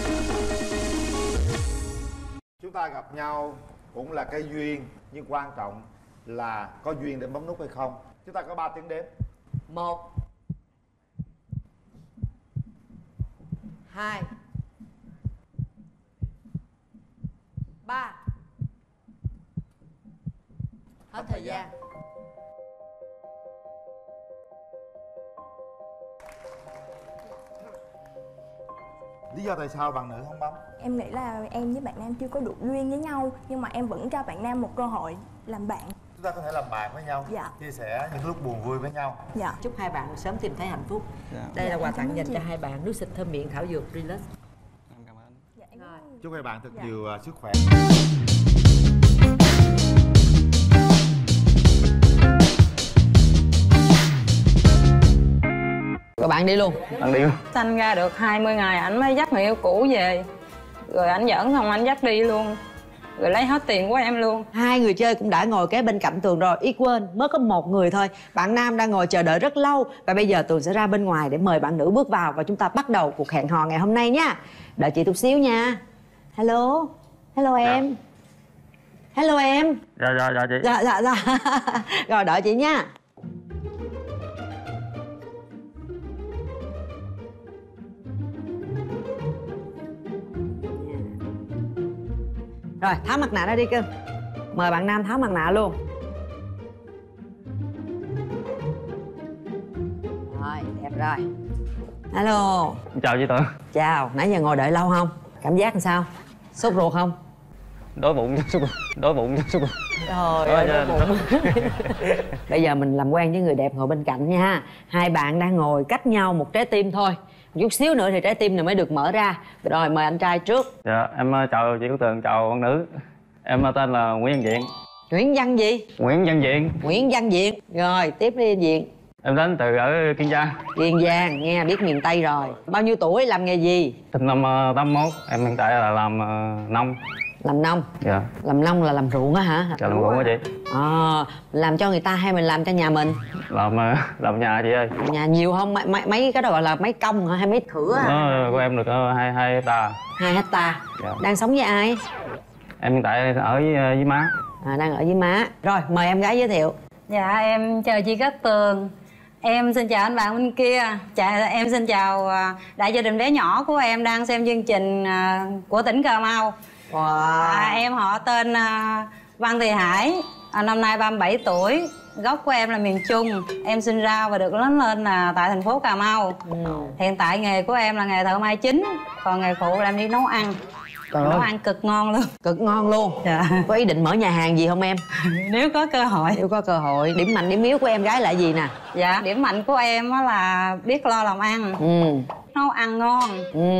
S2: Chúng ta gặp nhau cũng là cái duyên, nhưng quan trọng là có duyên để bấm nút hay không. Chúng ta có 3 tiếng đếm.
S4: 1 2 3. Hết thời gian.
S2: Lý do tại sao bạn nữ không bấm?
S8: Em nghĩ là em với bạn nam chưa có đủ duyên với nhau, nhưng mà em vẫn cho bạn nam một cơ hội làm bạn.
S2: Chúng ta có thể làm bạn với nhau,
S8: Dạ.
S2: chia sẻ những lúc buồn vui với nhau.
S8: Dạ.
S4: Chúc hai bạn sớm tìm thấy hạnh phúc.
S7: Dạ.
S4: Đây là quà
S8: Em cảm
S4: tặng
S8: ơn
S4: dành
S8: chị.
S4: cho hai bạn, nước xịt thơm miệng thảo dược Relax.
S7: Em cảm ơn.
S8: Dạ, em
S4: Rồi.
S2: Chúc hai bạn thật
S8: Dạ.
S2: nhiều sức khỏe.
S4: Rồi bạn đi luôn.
S7: Anh đi.
S11: Sanh ra được 20 ngày ảnh mới dắt người yêu cũ về, rồi ảnh giỡn xong ảnh dắt đi luôn. rồi lấy hết tiền của em luôn.
S4: Hai người chơi cũng đã ngồi kế bên cạnh Tường rồi. Ý quên, mới có một người thôi. Bạn nam đang ngồi chờ đợi rất lâu. Và bây giờ Tường sẽ ra bên ngoài để mời bạn nữ bước vào. Và chúng ta bắt đầu cuộc hẹn hò ngày hôm nay nha. Đợi chị chút xíu nha. Hello. Hello em. Hello em.
S12: Dạ chị.
S4: Dạ. Rồi đợi chị nha. Rồi tháo mặt nạ ra đi cưng. Mời bạn nam tháo mặt nạ luôn. Rồi đẹp rồi. Hello.
S12: Chào chị Tường.
S4: Chào. Nãy giờ ngồi đợi lâu không? Cảm giác làm sao? Sốt ruột không?
S12: Đói bụng chút.
S4: Trời ơi, đói bụng. Bây giờ mình làm quen với người đẹp ngồi bên cạnh nha. Hai bạn đang ngồi cách nhau một trái tim thôi. Một chút xíu nữa thì trái tim này mới được mở ra. Rồi mời anh trai trước.
S12: Dạ em chào chị Cát Tường, chào bạn nữ. Em tên là Nguyễn Văn Diện.
S4: Nguyễn Văn gì?
S12: Nguyễn Văn Diện.
S4: Nguyễn Văn Diện. Rồi tiếp đi anh Diện.
S12: Em đến từ ở Kiên Giang.
S4: Kiên Giang, nghe biết miền Tây rồi. Bao nhiêu tuổi, làm nghề gì?
S12: Sinh năm 81. Em hiện tại là làm nông.
S4: Làm nông?
S12: Dạ.
S4: Làm nông là làm ruộng á hả?
S12: Dạ làm ruộng á chị.
S4: Làm cho người ta hay mình làm cho nhà mình?
S12: Làm nhà chị ơi.
S4: Nhà nhiều không? Mấy cái đó gọi là mấy công hả hay mấy thửa hả?
S12: Nó của em được 2 hectare.
S4: 2 hectare.
S12: Dạ.
S4: Đang sống với ai?
S12: Em hiện tại ở với má.
S4: Đang ở với má. Rồi mời em gái giới thiệu.
S11: Dạ em chào chị Cát Tường. Em xin chào anh bạn bên kia. Em xin chào đại gia đình bé nhỏ của em đang xem chương trình của tỉnh Cà Mau.
S4: Wow.
S11: Em họ tên Văn Thị Hải, năm nay 37 tuổi. Gốc của em là miền Trung. Em sinh ra và được lớn lên là tại thành phố Cà Mau. Hiện tại nghề của em là nghề thợ may chính. Còn nghề phụ là em đi nấu ăn. Nấu ăn cực ngon luôn.
S4: Cực ngon luôn. Dạ. Có ý định mở nhà hàng gì không em?
S11: Nếu có cơ hội.
S4: Nếu có cơ hội. Điểm mạnh điểm yếu của em gái là gì nè?
S11: Dạ điểm mạnh của em là biết lo làm ăn, nấu ăn ngon,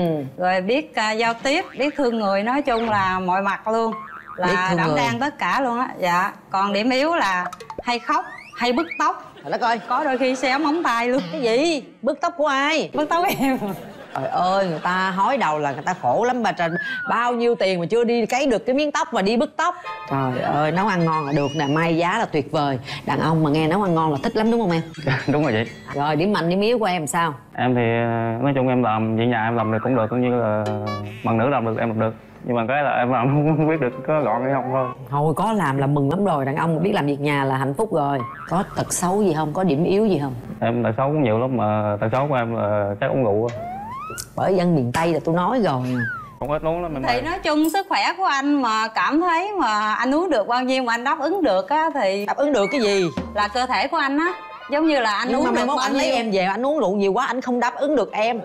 S11: rồi biết giao tiếp, biết thương người, nói chung là mọi mặt luôn, là đảm đang tất cả luôn á. Dạ. Còn điểm yếu là hay khóc, hay bứt tóc.
S4: Đất ơi,
S11: có đôi khi xéo móng tay luôn.
S4: Cái gì? Bứt tóc của ai?
S11: Bứt tóc em.
S4: Trời ơi, người ta hói đầu là người ta khổ lắm bà Trần. Bao nhiêu tiền mà chưa đi cấy được cái miếng tóc mà đi bứt tóc. Trời ơi, nấu ăn ngon là được nè, may giá là tuyệt vời. Đàn ông mà nghe nấu ăn ngon là thích lắm đúng không em?
S12: Đúng rồi chị.
S4: Rồi, điểm mạnh điểm yếu của em sao?
S12: Em thì nói chung em làm việc nhà em làm được cũng được, cũng như là bạn nữ làm được em làm được. Nhưng mà cái là em làm không biết được có gọn hay không thôi.
S4: Thôi có làm là mừng lắm rồi, đàn ông mà biết làm việc nhà là hạnh phúc rồi. Có tật xấu gì không, có điểm yếu gì không?
S12: Em tật xấu cũng nhiều lắm, mà tật xấu của em là chắc uống rượu.
S4: Bởi dân miền Tây là tôi nói rồi.
S12: Không ít uống lắm em.
S11: Thì nói chung sức khỏe của anh mà cảm thấy mà anh uống được bao nhiêu mà anh đáp ứng được á thì...
S4: Đáp ứng được cái gì?
S11: Là cơ thể của anh á. Giống như là anh
S4: nhưng
S11: uống
S4: mà
S11: được
S4: bao
S11: bao
S4: anh
S11: nhiêu.
S4: lấy em về anh uống rượu nhiều quá anh không đáp ứng được em.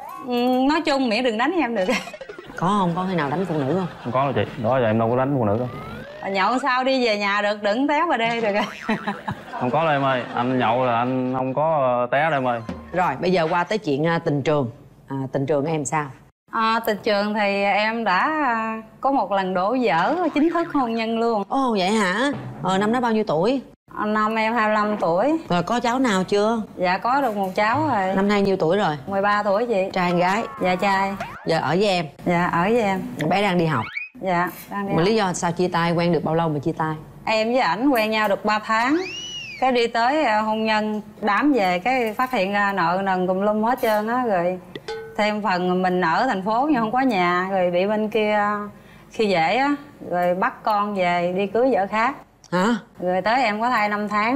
S11: Nói chung miễn đừng đánh em được.
S4: Có không? Có khi nào đánh phụ nữ không?
S12: Không có đâu chị, đó giờ em đâu có đánh phụ nữ đâu.
S11: Nhậu sao đi về nhà được, đừng téo vào đây được.
S12: Không có đâu em ơi, anh nhậu là anh không có té đâu em ơi.
S4: Rồi bây giờ qua tới chuyện tình trường. Tình trường em sao?
S11: Tình trường thì em đã có một lần đổ vỡ chính thức hôn nhân luôn.
S4: Ồ vậy hả? Năm đó bao nhiêu tuổi?
S11: Năm em 25 tuổi.
S4: Rồi có cháu nào chưa?
S11: Dạ có được một cháu rồi.
S4: Năm nay nhiêu tuổi rồi?
S11: 13 tuổi chị.
S4: Trai hay gái?
S11: Dạ trai.
S4: Giờ ở với em?
S11: Dạ ở với em.
S4: Bé đang đi học?
S11: Dạ đang đi học.
S4: Mà lý do sao chia tay, quen được bao lâu mà chia tay?
S11: Em với ảnh quen nhau được 3 tháng. Cái đi tới hôn nhân đám về cái phát hiện ra nợ nần tùm lum hết trơn á. Rồi thêm phần mình ở thành phố nhưng không có nhà. Rồi bị bên kia khi dễ á. Rồi bắt con về đi cưới vợ khác.
S4: Hả?
S11: Rồi tới em có thai 5 tháng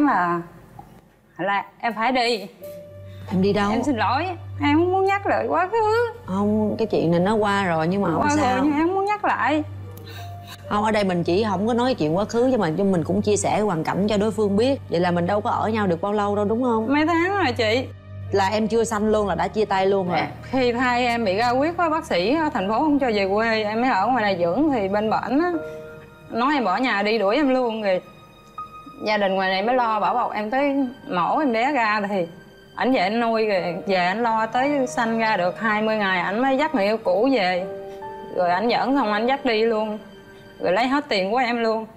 S11: là em phải đi.
S4: Em đi đâu?
S11: Em xin lỗi, em không muốn nhắc lại quá khứ.
S4: Không, cái chuyện này nó qua rồi nhưng mà không sao.
S11: Rồi, nhưng em không muốn nhắc lại.
S4: Không, ở đây mình chỉ không có nói chuyện quá khứ chứ mình cũng chia sẻ hoàn cảnh cho đối phương biết. Vậy là mình đâu có ở nhau được bao lâu đâu đúng không?
S11: Mấy tháng rồi chị.
S4: Là em chưa sanh luôn là đã chia tay luôn rồi.
S11: Khi thai em bị ra quyết với bác sĩ ở thành phố không cho về quê, em mới ở ngoài này dưỡng thì bên bển á nói em bỏ nhà đi đuổi em luôn. Rồi gia đình ngoài này mới lo bảo bọc em tới mổ em bé ra thì ảnh về anh nuôi, rồi về anh lo tới sanh ra được 20 ngày ảnh mới dắt người yêu cũ về. Rồi ảnh giỡn xong ảnh dắt đi luôn, rồi lấy hết tiền của em luôn.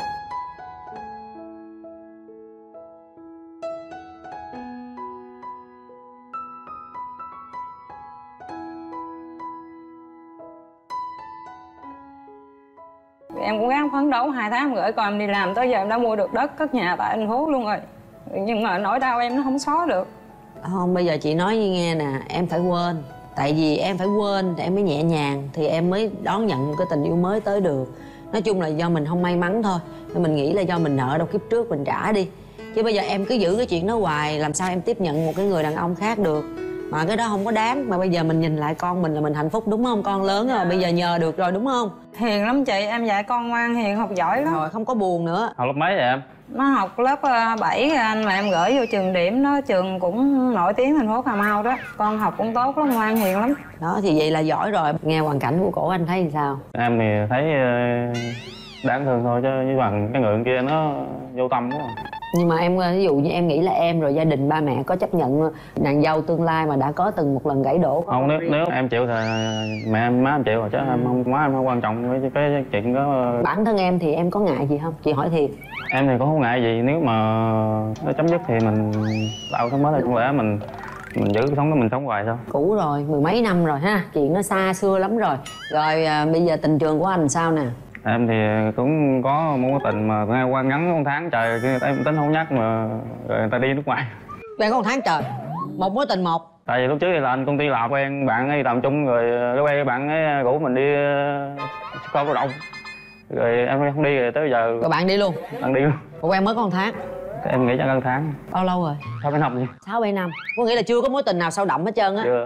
S11: Em cũng gắng phấn đấu 2 tháng gửi con em đi làm, tới giờ em đã mua được đất cất nhà tại thành phố luôn rồi. Nhưng mà nỗi đau em nó không xóa được.
S4: Không, bây giờ chị nói như nghe nè, em phải quên. Tại vì em phải quên thì em mới nhẹ nhàng, thì em mới đón nhận một cái tình yêu mới tới được. Nói chung là do mình không may mắn thôi. Nên mình nghĩ là do mình nợ đâu kiếp trước mình trả đi. Chứ bây giờ em cứ giữ cái chuyện đó hoài, làm sao em tiếp nhận một cái người đàn ông khác được. Mà cái đó không có đáng. Mà bây giờ mình nhìn lại con mình là mình hạnh phúc đúng không? Con lớn rồi, bây giờ nhờ được rồi đúng không?
S11: Hiền lắm chị, em dạy con ngoan, hiền, học giỏi lắm.
S4: Rồi không có buồn nữa.
S12: Học lớp mấy vậy em?
S11: Nó học lớp 7 anh, mà em gửi vô trường điểm đó, trường cũng nổi tiếng thành phố Cà Mau đó. Con học cũng tốt lắm, ngoan hiền lắm.
S4: Đó thì vậy là giỏi rồi. Nghe hoàn cảnh của cổ anh thấy sao?
S12: Em thì thấy đáng thương thôi, chứ bằng cái người kia nó vô tâm quá.
S4: Nhưng mà em ví dụ như em nghĩ là em rồi gia đình ba mẹ có chấp nhận nàng dâu tương lai mà đã có từng một lần gãy đổ
S12: không? Nếu em chịu thì mẹ em, má em chịu rồi, chứ em không, má em không quan trọng với cái chuyện đó.
S4: Bản thân em thì em có ngại gì không? Chị hỏi thiệt.
S12: Em thì cũng không ngại gì, nếu mà nó chấm dứt thì mình tạo sống mới, thì không lẽ mình giữ cái sống đó mình sống hoài sao?
S4: Cũ rồi, 10 mấy năm rồi ha, chuyện nó xa xưa lắm rồi. Rồi bây giờ tình trường của anh sao nè?
S12: Em thì cũng có mối tình mà nghe qua ngắn 1 tháng trời, em tính không nhắc mà rồi người ta đi nước ngoài.
S4: Quen có 1 tháng trời, một mối tình một.
S12: Tại vì lúc trước thì là anh công ty làm, quen bạn ấy làm chung, rồi cái quen bạn ấy rủ mình đi xuất khẩu lao động, rồi em không đi, rồi tới bây giờ.
S4: Rồi bạn đi luôn?
S12: Bạn đi luôn.
S4: Rồi quen mới có 1 tháng?
S12: Em nghĩ chắc 1 tháng.
S4: Bao lâu rồi?
S12: 6-7 năm gì?
S4: 6-7 năm. Có nghĩa là chưa có mối tình nào sâu đậm hết trơn á?
S12: Chưa.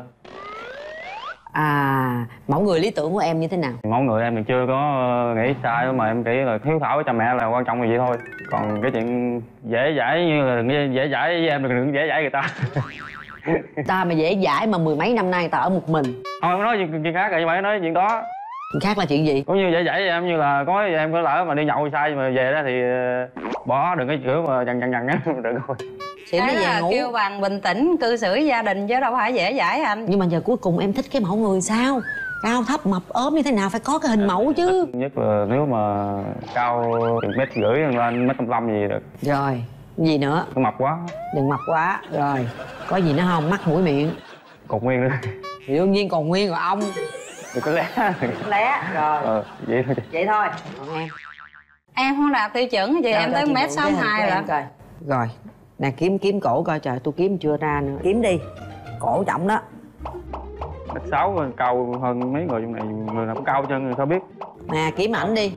S4: À, mẫu người lý tưởng của em như thế nào?
S12: Mẫu người em thì chưa có nghĩ sai, mà em nghĩ là hiếu thảo với cha mẹ là quan trọng là vậy thôi. Còn cái chuyện dễ dãi như là dễ dãi với em thì đừng dễ dãi người ta.
S4: Ta mà dễ dãi mà 10 mấy năm nay ta ở một mình.
S12: Không, em nói chuyện khác rồi, nhưng mà em nói chuyện đó.
S4: Chuyện khác là chuyện gì?
S12: Cũng như dễ dãi với em, như là có em có lỡ mà đi nhậu sai mà về đó thì bỏ, đừng cái kiểu mà dằn á, đừng thôi.
S11: Thế là kêu bằng bình tĩnh cư xử với gia đình chứ đâu phải dễ dãi anh.
S4: Nhưng mà giờ cuối cùng em thích cái mẫu người sao? Cao thấp mập ốm như thế nào phải có cái hình mẫu chứ.
S12: Nhất là nếu mà cao 1,50 m lên 1,55 m gì được.
S4: Rồi, gì nữa?
S12: Đừng mập quá.
S4: Đừng mập quá. Rồi, có gì nữa không? Mắt mũi miệng
S12: còn nguyên nữa.
S4: Thì đương nhiên còn nguyên rồi ông.
S12: Đừng có lé.
S4: Lé, rồi.
S12: Vậy thôi.
S4: Vậy thôi. Còn
S11: em không đạt tiêu chuẩn chị, em tới 1m62 rồi.
S4: Rồi, nè kiếm cổ coi, trời tôi kiếm chưa ra nữa. Kiếm đi, cổ trọng đó.
S12: 1m6 cao hơn mấy người trong này, người nào cũng cao chân người sao biết.
S4: Nè kiếm ảnh đi.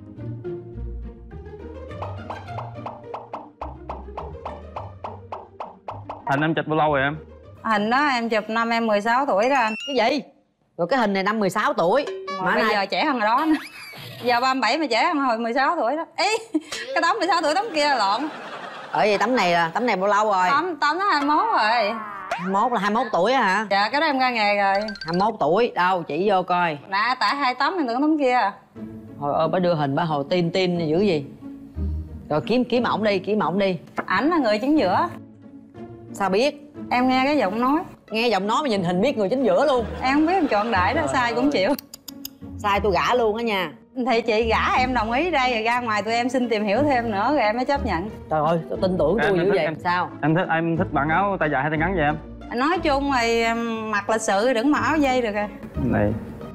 S12: Hình em chụp bao lâu rồi em?
S11: Hình đó em chụp năm em 16 tuổi đó anh.
S4: Cái gì? Rồi cái hình này năm 16 tuổi
S11: mà bây giờ trẻ hơn rồi đó. Giờ 37 mà trẻ hơn hồi 16 tuổi đó. Ý, cái tấm 16 tuổi tấm kia là lộn.
S4: Ở vậy tấm này bao lâu rồi?
S11: Tấm nó 21 rồi.
S4: 21 là 21 tuổi á hả?
S11: Dạ, cái đó em ra nghề rồi.
S4: 21 tuổi, đâu chỉ vô coi.
S11: Đã, tại 2 tấm em tưởng tấm kia.
S4: Hồi ơi, bà đưa hình bà hồi tin dữ gì. Rồi kiếm ổng đi,
S11: Ảnh là người chính giữa.
S4: Sao biết?
S11: Em nghe cái giọng nói.
S4: Nghe giọng nói mà nhìn hình biết người chính giữa luôn.
S11: Em không biết em chọn đại đó, sai cũng chịu.
S4: Sai tôi gả luôn á nha.
S11: Thì chị gả em đồng ý đây, rồi ra ngoài tụi em xin tìm hiểu thêm nữa rồi em mới chấp nhận.
S4: Trời ơi, tôi tin tưởng tôi dữ vậy. Sao?
S12: Em thích bạn áo tay dài hay tay ngắn vậy em?
S11: Nói chung thì mặc lịch sự đừng mặc áo dây được rồi.
S12: Này.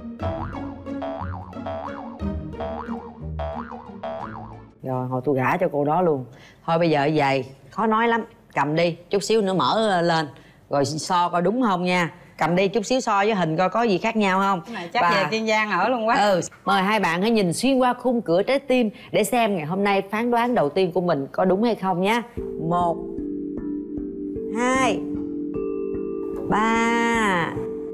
S4: Rồi, hồi tôi gả cho cô đó luôn. Thôi bây giờ vậy, khó nói lắm. Cầm đi, chút xíu nữa mở lên. Rồi so coi đúng không nha. Cầm đi chút xíu so với hình coi có gì khác nhau không.
S11: Này chắc về Kiên Giang ở luôn quá.
S4: Mời hai bạn hãy nhìn xuyên qua khung cửa trái tim để xem ngày hôm nay phán đoán đầu tiên của mình có đúng hay không nhé. 1 2 3.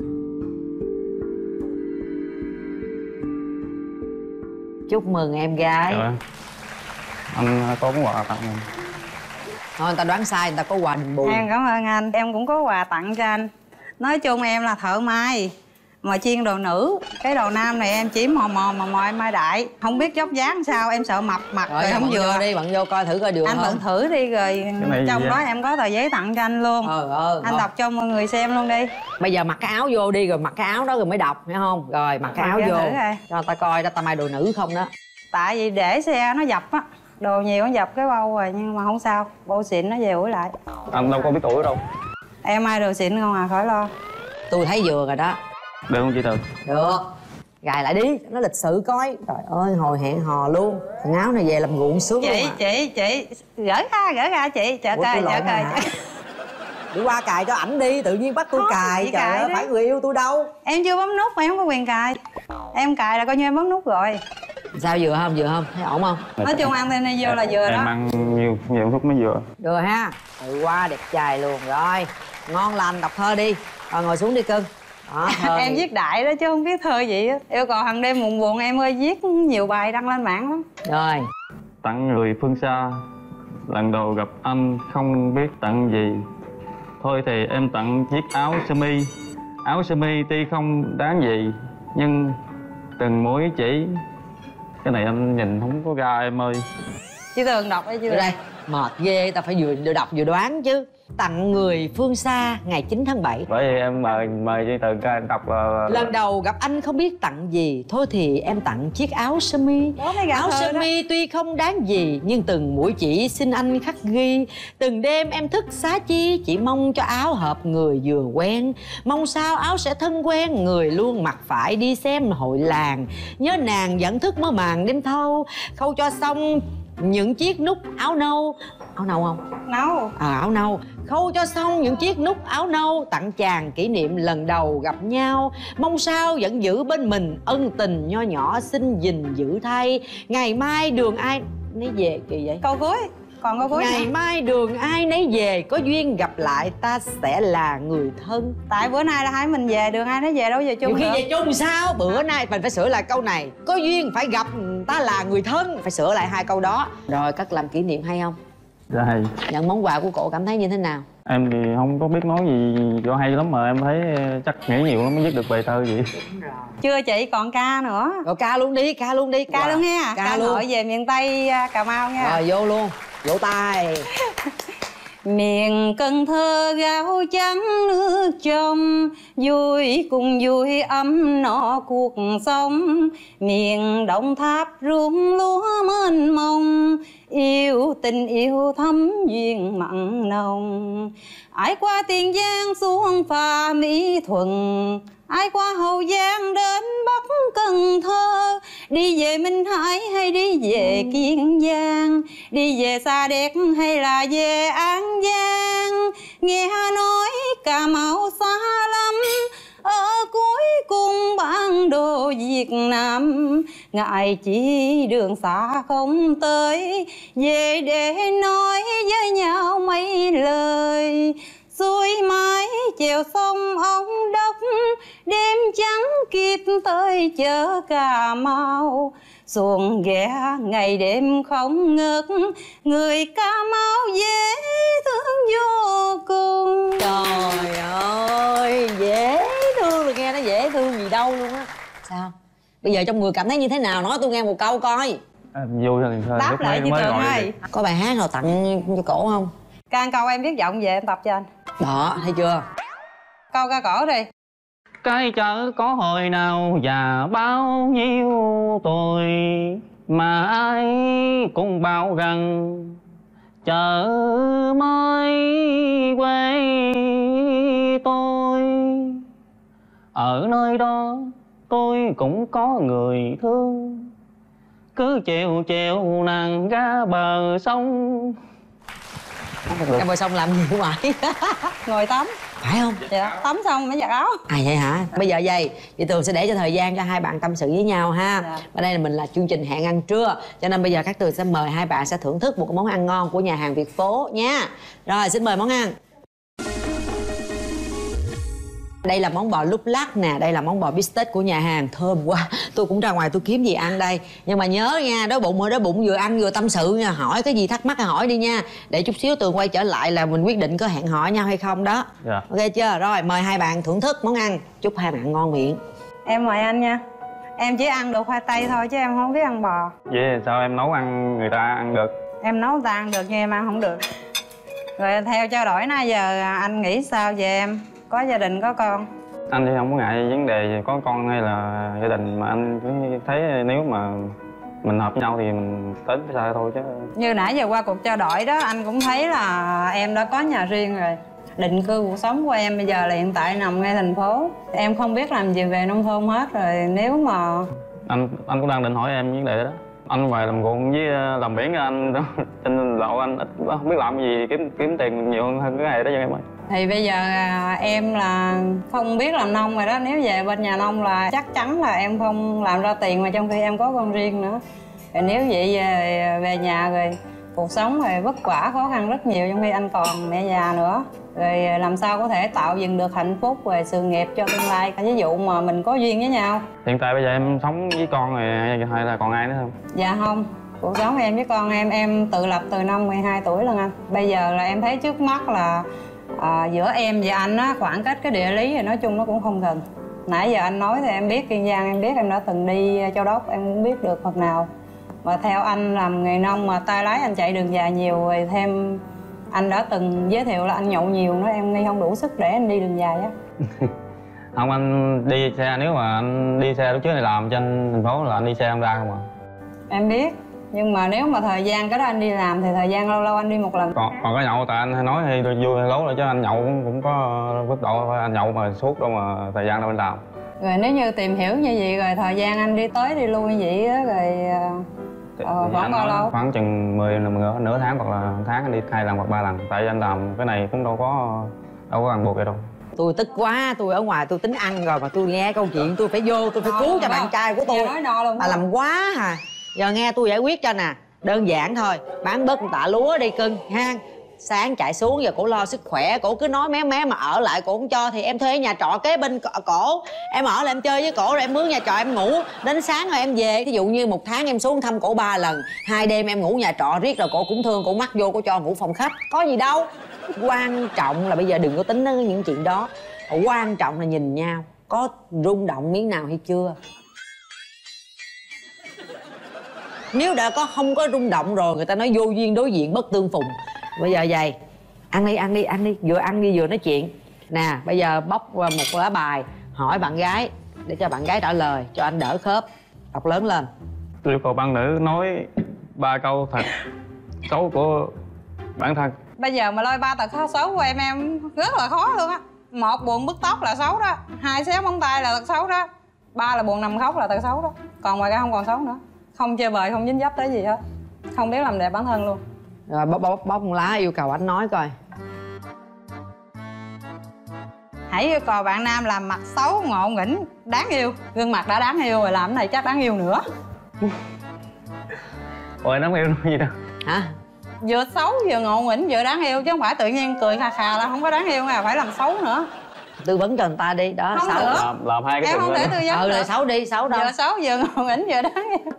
S4: Chúc mừng em gái.
S12: Dạ, anh có món quà tặng mình.
S4: Thôi người ta đoán sai, người ta có quà đền bù.
S11: Em cảm ơn anh, em cũng có quà tặng cho anh. Nói chung em là thợ may mà chuyên đồ nữ. Cái đồ nam này em chỉ mò em may đại. Không biết dốc dáng sao, em sợ mập mặt rồi không vừa.
S4: Đi, bạn vô coi thử coi được
S11: anh
S4: không?
S11: Anh bận thử đi rồi trong đó em có tờ giấy tặng cho anh luôn. Anh đọc cho mọi người xem luôn đi.
S4: Bây giờ mặc cái áo vô đi, rồi mặc cái áo đó rồi mới đọc, hiểu không? Rồi mặc cái áo vô cho ta coi ta may đồ nữ không đó.
S11: Tại vì để xe nó dập á, đồ nhiều nó dập cái bâu rồi, nhưng mà không sao, bâu xịn nó về ủi lại.
S12: Anh đâu có biết tuổi đâu.
S11: Em may đồ xịn không à, khỏi lo.
S4: Tôi thấy vừa rồi đó.
S12: Được không chị Từ?
S4: Được. Gài lại đi, nó lịch sự coi. Trời ơi, hồi hẹn hò luôn. Thằng áo này về làm ruộng sướng luôn à.
S11: Chị gỡ ra chị, chợ cài.
S4: Đi qua cài cho ảnh đi, tự nhiên bắt tôi cài. Trời ơi, phải người yêu tôi đâu.
S11: Em chưa bấm nút mà em không có quyền cài. Em cài là coi như em bấm nút rồi.
S4: Sao, vừa không? Thấy ổn không?
S11: Nói chung ăn tên này vô là vừa đó.
S12: Em ăn nhiều phút mới vừa.
S4: Được ha. Từ qua đẹp trai luôn. Rồi, ngon lành, đọc thơ đi. Rồi ngồi xuống đi cưng. Đó,
S11: em viết đại đó chứ không viết thơ gì á. Yêu cầu hàng đêm buồn buồn em ơi, viết nhiều bài đăng lên mạng lắm.
S4: Rồi.
S12: Tặng người phương xa, lần đầu gặp anh không biết tặng gì. Thôi thì em tặng chiếc áo sơ mi. Áo sơ mi tuy không đáng gì, nhưng từng mũi chỉ. Cái này anh nhìn không có ra em ơi.
S11: Chị Tường đọc đi. Chị
S4: đây, mệt ghê, ta phải vừa đọc vừa đoán chứ. Tặng người phương xa ngày 9 tháng 7.
S12: Bởi vì em mời chị Tường đọc là...
S4: Lần đầu gặp anh không biết tặng gì. Thôi thì em tặng chiếc áo sơ mi. Áo sơ mi tuy không đáng gì, nhưng từng mũi chỉ xin anh khắc ghi. Từng đêm em thức xá chi, chỉ mong cho áo hợp người vừa quen. Mong sao áo sẽ thân quen, người luôn mặc phải đi xem hội làng. Nhớ nàng vẫn thức mơ màng đêm thâu. Khâu cho xong những chiếc nút áo nâu. Áo nâu không?
S11: Nâu.
S4: Áo nâu. Khâu cho xong những chiếc nút áo nâu, tặng chàng kỷ niệm lần đầu gặp nhau. Mong sao vẫn giữ bên mình ân tình nho nhỏ, xin gìn giữ thay. Ngày mai đường ai nấy về. Kỳ vậy?
S11: Câu cuối. Còn câu cuối
S4: ngày
S11: nữa.
S4: Mai đường ai nấy về, có duyên gặp lại ta sẽ là người thân.
S11: Tại bữa nay là hai mình về, đường ai nấy về đâu về chung.
S4: Khi về chung sao? Bữa nay mình phải sửa lại câu này. Có duyên phải gặp ta là người thân. Phải sửa lại hai câu đó. Rồi, cất làm kỷ niệm hay không?
S12: Dạ hay.
S4: Nhận món quà của cổ cảm thấy như thế nào?
S12: Em thì không có biết nói gì cho hay lắm, mà em thấy chắc nghĩ nhiều lắm mới viết được bài thơ vậy.
S11: Chưa chị, còn ca nữa.
S4: Rồi ca luôn đi.
S11: Ca luôn nha. Ca
S4: luôn.
S11: nội về miền Tây Cà Mau nha.
S4: Rồi vô luôn, vỗ tay.
S11: Miền Cần Thơ gạo trắng nước trong, vui cùng vui ấm no cuộc sống. Miền Đồng Tháp ruộng lúa mênh mông, yêu tình yêu thắm duyên mặn nồng. Ai qua Tiền Giang xuống phà Mỹ Thuận, ai qua Hậu Giang đến Bắc Cần Thơ. Đi về Minh Hải hay đi về Kiên Giang, đi về Sa Đéc hay là về An Giang. Nghe nói Cà Mau xa lắm, ở cuối cùng bản đồ Việt Nam. Ngại chỉ đường xa không tới, về để nói với nhau mấy lời. Xuôi mái chèo sông Ông Đốc, đêm trắng kịp tới chợ Cà Mau. Xuồng ghé ngày đêm không ngớt, người Cà Mau dễ thương vô cùng.
S4: Trời ơi, dễ thương rồi, nghe nó dễ thương gì đâu luôn á. Sao? Bây giờ trong người cảm thấy như thế nào? Nói tôi nghe một câu coi.
S12: Vui hơn thơ.
S11: Đáp lại chị Tường ơi.
S4: Có bài hát nào tặng cho cổ không?
S11: Ca câu em viết giọng về em tập cho anh.
S4: Đó, thấy chưa?
S11: Câu ca cổ đi.
S12: Cái chợ có hồi nào và bao nhiêu tuổi, mà ai cũng bảo rằng chợ mới quê tôi. Ở nơi đó tôi cũng có người thương, cứ chiều chiều nàng ra bờ sông.
S4: Ra bờ sông làm gì ngoài?
S11: Ngồi tắm.
S4: Phải không?
S11: Dạ, tắm xong mới giặt áo.
S4: À vậy hả? Bây giờ vậy, chị Tường sẽ để cho thời gian cho hai bạn tâm sự với nhau ha.
S11: Dạ.
S4: Ở đây là mình là chương trình hẹn ăn trưa, cho nên bây giờ các Tường sẽ mời hai bạn sẽ thưởng thức một cái món ăn ngon của nhà hàng Việt Phố nha. Rồi, xin mời món ăn. Đây là món bò lúc lắc nè, đây là món bò bít tết của nhà hàng, thơm quá. Tôi cũng ra ngoài tôi kiếm gì ăn đây. Nhưng mà nhớ nha, đói bụng rồi, đói bụng vừa ăn vừa tâm sự nha. Hỏi cái gì thắc mắc thì hỏi đi nha. Để chút xíu Tường quay trở lại là mình quyết định có hẹn hò nhau hay không đó.
S12: Dạ.
S4: Ok chưa? Rồi, mời hai bạn thưởng thức món ăn. Chúc hai bạn ngon miệng.
S11: Em mời anh nha. Em chỉ ăn được khoai tây thôi chứ em không biết ăn bò.
S12: Vậy sao em nấu ăn người ta ăn được?
S11: Em nấu người ta ăn được nhưng em ăn không được. Rồi theo trao đổi nãy giờ anh nghĩ sao về em? Có gia đình có con?
S12: Anh thì không có ngại vấn đề có con hay là gia đình, mà anh cứ thấy nếu mà mình hợp nhau thì mình tính sao thôi chứ.
S11: Như nãy giờ qua cuộc trao đổi đó anh cũng thấy là em đã có nhà riêng rồi. định cư cuộc sống của em bây giờ là hiện tại nằm ngay thành phố. Em không biết làm gì về nông thôn hết rồi. Nếu mà
S12: anh cũng đang định hỏi em vấn đề đó. Anh ngoài làm ruộng với làm biển anh trên lộ anh ít không biết làm gì kiếm tiền nhiều hơn cái này đó cho em ơi.
S11: thì bây giờ em là không biết làm nông rồi đó. Nếu về bên nhà nông là chắc chắn là em không làm ra tiền, mà trong khi em có con riêng nữa. Rồi nếu vậy về nhà rồi cuộc sống thì vất vả khó khăn rất nhiều, trong khi anh còn mẹ già nữa. Rồi làm sao có thể tạo dựng được hạnh phúc về sự nghiệp cho tương lai, ví dụ mà mình có duyên với nhau.
S12: Hiện tại bây giờ em sống với con rồi hay là còn ai nữa không?
S11: Dạ không, cuộc sống em với con em tự lập từ năm 12 tuổi lần anh. Bây giờ là em thấy trước mắt là giữa em và anh á, khoảng cách cái địa lý thì nói chung nó cũng không gần. Nãy giờ anh nói thì em biết Kiên Giang, em biết em đã từng đi Châu Đốc, em cũng biết được phần nào. Và theo anh làm nghề nông mà tay lái anh chạy đường dài nhiều, rồi thêm anh đã từng giới thiệu là anh nhậu nhiều nữa, em nghĩ không đủ sức để anh đi đường dài á.
S12: Không, anh đi xe, nếu mà anh đi xe lúc trước này làm trên thành phố là anh đi xe không ra không à?
S11: Em biết, nhưng mà nếu mà thời gian cái đó anh đi làm thì thời gian lâu lâu anh đi một lần.
S12: Còn cái nhậu tại anh hay nói hay vui hay lố lại chứ anh nhậu cũng có mức độ, anh nhậu mà suốt đâu mà thời gian đâu anh làm.
S11: Rồi nếu như tìm hiểu như vậy rồi thời gian anh đi tới đi lui như vậy á, rồi khoảng bao lâu?
S12: Khoảng chừng nửa tháng hoặc là 1 tháng anh đi 2 lần hoặc 3 lần. Tại anh làm cái này cũng đâu có ràng buộc vậy đâu.
S4: Tôi tức quá, tôi ở ngoài tôi tính ăn rồi mà tôi nghe câu chuyện tôi phải vô, tôi phải cứu cho bạn trai của tôi. Bà làm quá hả? Giờ nghe tôi giải quyết cho nè. Đơn giản thôi, bán bớt một tạ lúa đi cưng ha. Sáng chạy xuống giờ cổ lo sức khỏe, cổ cứ nói mé mà ở lại cổ không cho, thì em thuê nhà trọ kế bên cổ, em ở lại em chơi với cổ rồi em mướn nhà trọ em ngủ đến sáng rồi em về. Ví dụ như 1 tháng em xuống thăm cổ 3 lần, 2 đêm em ngủ nhà trọ riết rồi cổ cũng thương, cổ mắc vô cổ cho ngủ phòng khách, có gì đâu. Quan trọng là bây giờ đừng có tính đến những chuyện đó, quan trọng là nhìn nhau có rung động miếng nào hay chưa. Nếu đã không có rung động rồi, người ta nói vô duyên đối diện bất tương phùng. Bây giờ vậy, ăn đi, vừa ăn đi vừa nói chuyện. Nè, bây giờ bóc một lá bài hỏi bạn gái để cho bạn gái trả lời, cho anh đỡ khớp. Đọc lớn lên.
S12: Tôi yêu cầu bạn nữ nói 3 câu thật xấu của bản thân.
S11: Bây giờ mà lôi 3 tật xấu của em rất là khó luôn á. 1, buồn bứt tóc là xấu đó. 2, xéo móng tay là tật xấu đó. 3 là buồn nằm khóc là tật xấu đó. Còn ngoài ra không còn xấu nữa. Không chơi bời, không dính dấp tới gì hết. Không biết làm đẹp bản thân luôn.
S4: Rồi bóc một lá yêu cầu anh nói coi.
S11: Hãy yêu cầu bạn nam làm mặt xấu, ngộ nghĩnh, đáng yêu. Gương mặt đã đáng yêu rồi, làm cái này chắc đáng yêu nữa.
S12: Ôi đáng yêu gì đâu.
S4: Hả?
S11: Vừa xấu, vừa ngộ nghĩnh, vừa đáng yêu. Chứ không phải tự nhiên cười khà khà là không có đáng yêu mà phải làm xấu nữa.
S4: Tư vấn cho người ta đi, đó
S11: không
S4: xấu.
S12: Làm 2 cái
S11: em không thể tư vấn
S4: rồi xấu đi, xấu đâu.
S11: Vừa xấu, vừa ngộ nghĩnh, vừa đáng yêu.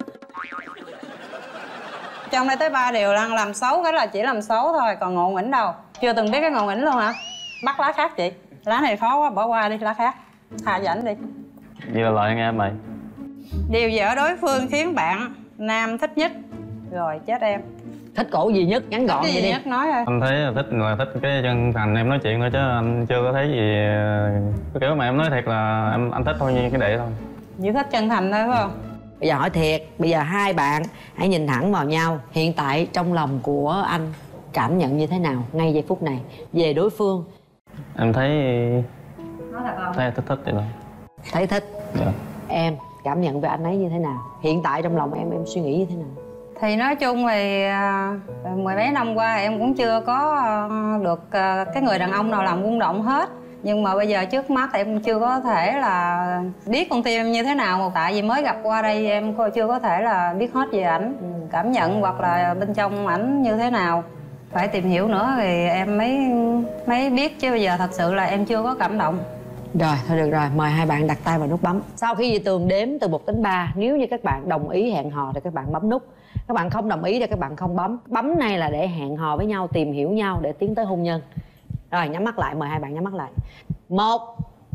S11: Trong đây tới 3 điều làm xấu, cái là chỉ làm xấu thôi, còn ngộ nghĩnh đâu. Chưa từng biết cái ngộ nghĩnh luôn hả? Bắt lá khác chị. Lá này khó quá, bỏ qua đi, lá khác. Thà dẫn đi.
S12: Vậy là lời nghe mày.
S11: Điều gì ở đối phương khiến bạn nam thích nhất? Rồi chết em.
S4: Thích cổ gì nhất, ngắn gọn vậy đi.
S11: Nhất nói thôi.
S12: Anh thấy là thích cái chân thành em nói chuyện thôi, chứ anh chưa có thấy gì cái kiểu mà em nói thiệt là anh thích thôi, như cái đệ thôi.
S11: Chỉ thích chân thành thôi phải không?
S4: Bây giờ hỏi thiệt, bây giờ hai bạn hãy nhìn thẳng vào nhau. Hiện tại trong lòng của anh cảm nhận như thế nào ngay giây phút này về đối phương?
S12: Em thấy
S11: Nói thật không?
S12: thích vậy thôi.
S4: Thấy thích.
S12: Dạ.
S4: Em cảm nhận về anh ấy như thế nào? Hiện tại trong lòng em suy nghĩ như thế nào?
S11: Thì nói chung thì 10 mấy năm qua em cũng chưa có được cái người đàn ông nào làm rung động hết. Nhưng mà bây giờ trước mắt thì em chưa có thể là biết con tim em như thế nào. Tại vì mới gặp qua đây em chưa có thể là biết hết về ảnh, cảm nhận hoặc là bên trong ảnh như thế nào. Phải tìm hiểu nữa thì em mới biết, chứ bây giờ thật sự là em chưa có cảm động.
S4: Rồi, thôi được rồi, mời hai bạn đặt tay vào nút bấm. Sau khi Di Tường đếm từ 1 đến 3, nếu như các bạn đồng ý hẹn hò thì các bạn bấm nút. Các bạn không đồng ý thì các bạn không bấm. Bấm này là để hẹn hò với nhau, tìm hiểu nhau để tiến tới hôn nhân. Rồi, nhắm mắt lại, mời hai bạn nhắm mắt lại. 1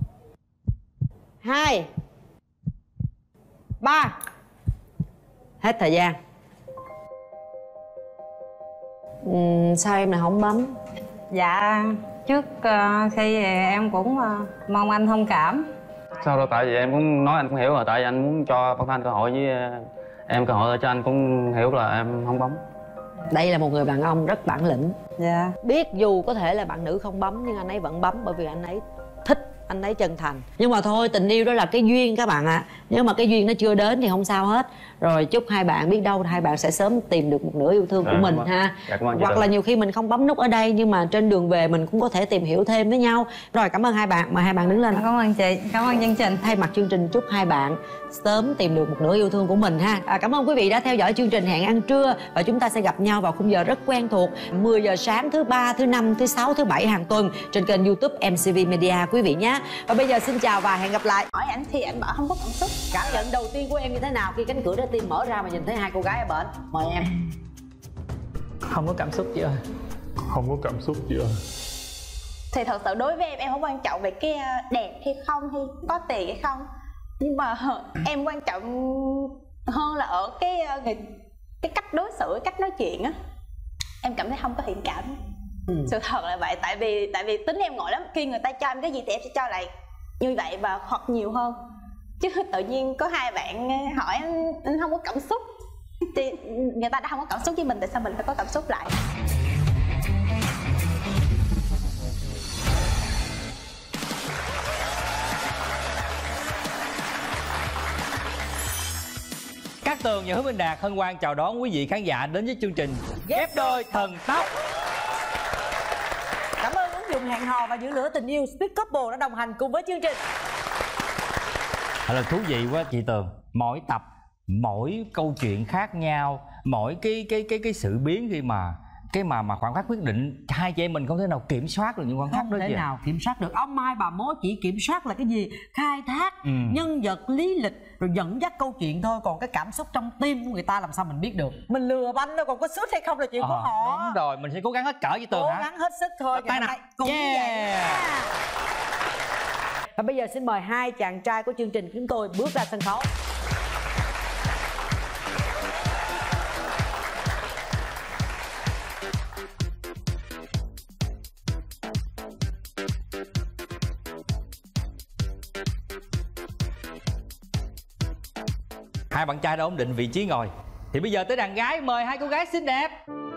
S4: 2 3. Hết thời gian. Sao em lại không bấm?
S11: Dạ, trước khi em cũng mong anh thông cảm.
S12: Sao đâu, tại vì em cũng nói anh cũng hiểu rồi. Tại vì anh muốn cho bản thân cơ hội với em cơ hội, cho anh cũng hiểu là em không bấm.
S4: Đây là một người đàn ông rất bản lĩnh. Dạ. Biết dù có thể là bạn nữ không bấm nhưng anh ấy vẫn bấm, bởi vì anh ấy thích, anh ấy chân thành. Nhưng mà thôi, tình yêu đó là cái duyên các bạn ạ. Nếu mà cái duyên nó chưa đến thì không sao hết. Rồi chúc hai bạn, biết đâu hai bạn sẽ sớm tìm được một nửa yêu thương của mình ha. Hoặc là nhiều khi mình không bấm nút ở đây nhưng mà trên đường về mình cũng có thể tìm hiểu thêm với nhau. Rồi, cảm ơn hai bạn, mời hai bạn đứng lên.
S11: Cảm ơn chị, cảm ơn chương trình.
S4: Thay mặt chương trình chúc hai bạn sớm tìm được một nửa yêu thương của mình ha. Cảm ơn quý vị đã theo dõi chương trình Hẹn Ăn Trưa. Và chúng ta sẽ gặp nhau vào khung giờ rất quen thuộc 10 giờ sáng thứ 3, thứ 5, thứ 6, thứ 7 hàng tuần trên kênh YouTube MCV Media quý vị nhé. Và bây giờ xin chào và hẹn gặp lại.
S11: Hỏi anh thì anh bảo không có cảm xúc.
S4: Cảm nhận đầu tiên của em như thế nào khi cánh cửa trái tim mở ra mà nhìn thấy hai cô gái ở bển? Mời em.
S13: Không có cảm xúc chị ơi. Không có cảm xúc chị ơi.
S11: Thì thật sự đối với em không quan trọng về cái đẹp hay không, hay có tiền hay không, nhưng mà em quan trọng hơn là ở cái cách đối xử, cách nói chuyện á. Em cảm thấy không có thiện cảm. Sự thật là vậy. Tại vì tính em ngồi lắm, khi người ta cho em cái gì thì em sẽ cho lại như vậy và hoặc nhiều hơn. Chứ tự nhiên có hai bạn hỏi anh không có cảm xúc thì người ta đã không có cảm xúc với mình, tại sao mình phải có cảm xúc lại?
S14: Cát Tường và Hứa Minh Đạt hân hoan chào đón quý vị khán giả đến với chương trình Ghép Đôi Thần Tốc.
S4: Cảm ơn ứng dụng hẹn hò và giữ lửa tình yêu Speed Couple đã đồng hành cùng với chương trình.
S14: Thật là thú vị quá chị Tường. Mỗi tập, mỗi câu chuyện khác nhau, mỗi cái sự biến khi mà khoảnh khắc quyết định, hai chị em mình không thể nào kiểm soát được những khoảnh khắc đó.
S4: Không thể nào kiểm soát được. Ông Mai bà Mối chỉ kiểm soát là cái gì? Khai thác nhân vật, lý lịch, rồi dẫn dắt câu chuyện thôi. Còn cái cảm xúc trong tim của người ta làm sao mình biết được? Mình lừa banh đâu, còn có xuất hay không là chuyện của họ.
S14: Đúng rồi, mình sẽ cố gắng hết cỡ với Tường.
S4: Cố gắng hết sức thôi.
S14: Tay nào.
S4: Cùng như vậy. Và bây giờ xin mời hai chàng trai của chương trình chúng tôi bước ra sân khấu.
S14: Hai bạn trai đã ổn định vị trí ngồi. Thì bây giờ tới đàn gái, mời hai cô gái xinh đẹp.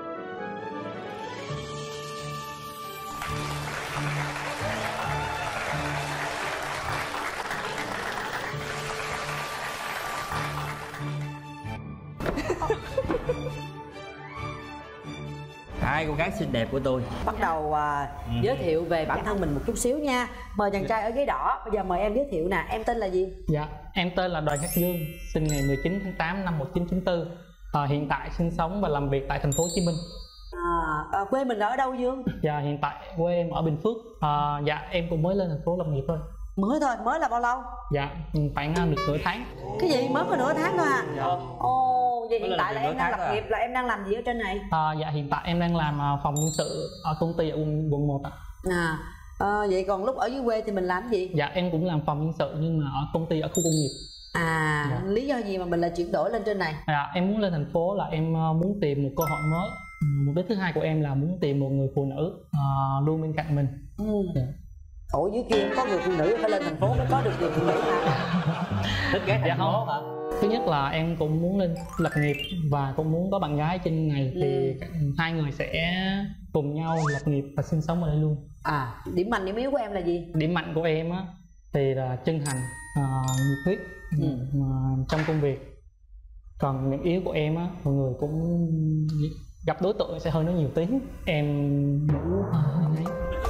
S14: Hai cô gái xinh đẹp của tôi.
S4: Bắt đầu giới thiệu về bản thân mình một chút xíu nha. Mời chàng trai ở ghế đỏ. Bây giờ mời em giới thiệu nè. Em tên là gì?
S13: Dạ, em tên là Đoàn Khắc Dương, sinh ngày 19 tháng 8 năm 1994. Hiện tại sinh sống và làm việc tại thành phố Hồ Chí Minh.
S4: Quê mình ở đâu Dương?
S13: Dạ, hiện tại quê em ở Bình Phước. Dạ, em cũng mới lên thành phố lập nghiệp thôi.
S4: Mới thôi, mới là bao lâu?
S13: Dạ, khoảng được nửa tháng.
S4: Cái gì? Mới có nửa tháng thôi à?
S13: Dạ.
S4: Ồ, vậy hiện tại là em đang lập nghiệp, là em đang làm gì ở trên này?
S13: Dạ, hiện tại em đang làm phòng nhân sự ở công ty ở quận 1 ạ.
S4: Vậy còn lúc ở dưới quê thì mình làm gì?
S13: Dạ, em cũng làm phòng nhân sự nhưng mà ở công ty ở khu công nghiệp.
S4: Dạ. Lý do gì mà mình lại chuyển đổi lên trên này?
S13: Dạ, em muốn lên thành phố là em muốn tìm một cơ hội mới. Mục đích thứ hai của em là muốn tìm một người phụ nữ luôn bên cạnh mình. Dạ.
S4: Ủa dưới kia có người phụ nữ phải lên thành phố mới có được người phụ nữ hả?
S14: Thích ghé thành phố hả?
S13: Thứ nhất là em cũng muốn lên lập nghiệp và cũng muốn có bạn gái trên này thì hai người sẽ cùng nhau lập nghiệp và sinh sống ở đây luôn.
S4: Điểm mạnh điểm yếu của em là gì?
S13: Điểm mạnh của em á thì là chân thành, nhiệt huyết trong công việc. Còn điểm yếu của em á, mọi người cũng gặp đối tượng sẽ hơi nói nhiều tiếng. Em ngủ ngáy.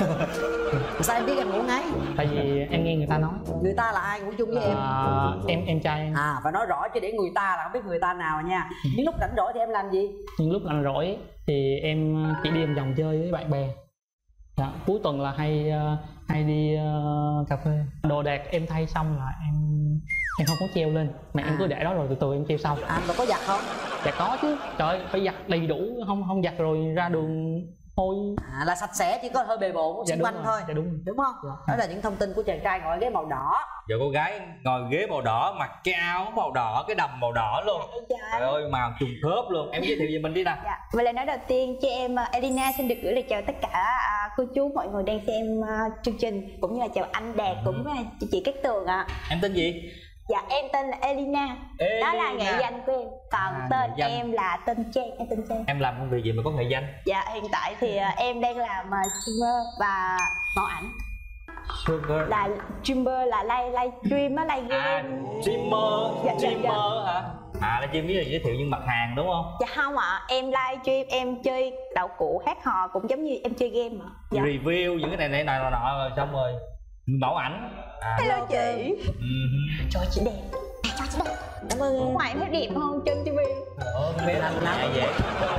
S4: Sao em biết em ngủ ngáy?
S13: Tại vì em nghe người ta nói.
S4: Người ta là ai ngủ chung với em?
S13: Em trai em.
S4: Phải nói rõ chứ để người ta là không biết người ta nào nha. Những lúc rảnh rỗi thì em làm gì?
S13: Những lúc rảnh rỗi thì em chỉ đi vòng chơi với bạn bè. Dạ, cuối tuần là hay đi cà phê. Đồ đạc em thay xong là em không có treo lên mà em cứ để đó rồi từ từ em treo sau.
S4: Mà có giặt không?
S13: Dạ có chứ. Trời ơi, phải giặt đầy đủ, không giặt rồi ra đường hôi.
S4: Là sạch sẽ, chỉ có hơi bề bộn xung quanh thôi.
S13: Dạ đúng.
S4: Đúng không? Đó là những thông tin của chàng trai ngồi ghế màu đỏ.
S14: Giờ cô gái ngồi ghế màu đỏ, mặc cái áo màu đỏ, cái đầm màu đỏ luôn. Trời ơi, màu trùng khớp luôn. Em giới thiệu về mình đi nè.
S11: Dạ. Và lời nói đầu tiên cho em Elina xin được gửi lời chào tất cả cô chú mọi người đang xem chương trình, cũng như là chào anh Đạt cũng chị Cát Tường ạ.
S14: Em tên gì?
S15: Dạ em tên là Elina. Đó là nghệ danh của em. Còn tên em là tên Trang. Em tên Trang.
S14: Em làm công việc gì mà có nghệ danh?
S15: Dạ hiện tại thì em đang làm streamer và mẫu ảnh.
S14: Streamer
S15: là streamer là live stream á, live game.
S14: Streamer hả? Là stream biết là giới thiệu những mặt hàng đúng không?
S15: Dạ không ạ, em live stream, em chơi đậu cụ hát hò cũng giống như em chơi game ạ. Dạ.
S14: Review những cái này nọ rồi xong rồi mẫu ảnh.
S15: Hello chị. Trời chị đẹp. Trời chị đẹp. Cảm ơn. Ngoài em thấy đẹp hơn trên TV.
S14: Mê anh lắm vậy.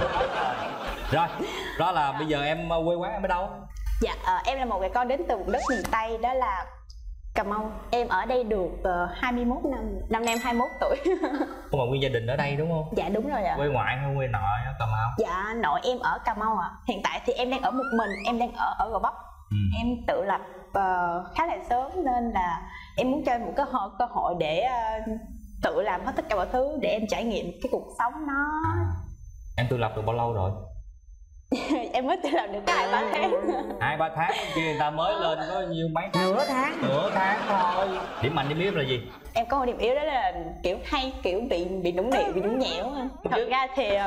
S14: Rồi, đó là bây giờ em quê quán em ở đâu?
S15: Dạ em là một người con đến từ vùng đất miền Tây, đó là Cà Mau. Em ở đây được 21 năm. Năm nay em 21 tuổi.
S14: Mà nguyên gia đình ở đây đúng không?
S15: Dạ đúng rồi ạ.
S14: Quê ngoại hay quê nội ở Cà Mau?
S15: Dạ nội em ở Cà Mau ạ. Hiện tại thì em đang ở một mình, em đang ở Gò Vấp. Em tự lập khá là sớm nên là em muốn cho em một cơ hội để tự làm hết tất cả mọi thứ để em trải nghiệm cái cuộc sống nó.
S14: Em tự lập được bao lâu rồi?
S15: Em mới tự lập được 2-3 tháng.
S14: 2-3 tháng kia người ta mới lên có nhiêu mấy tháng? Nửa tháng thôi. Điểm mạnh điểm yếu là gì?
S15: Em có một điểm yếu đó là kiểu hay kiểu bị nũng nịu, bị nhũng nhẽo. Thật ra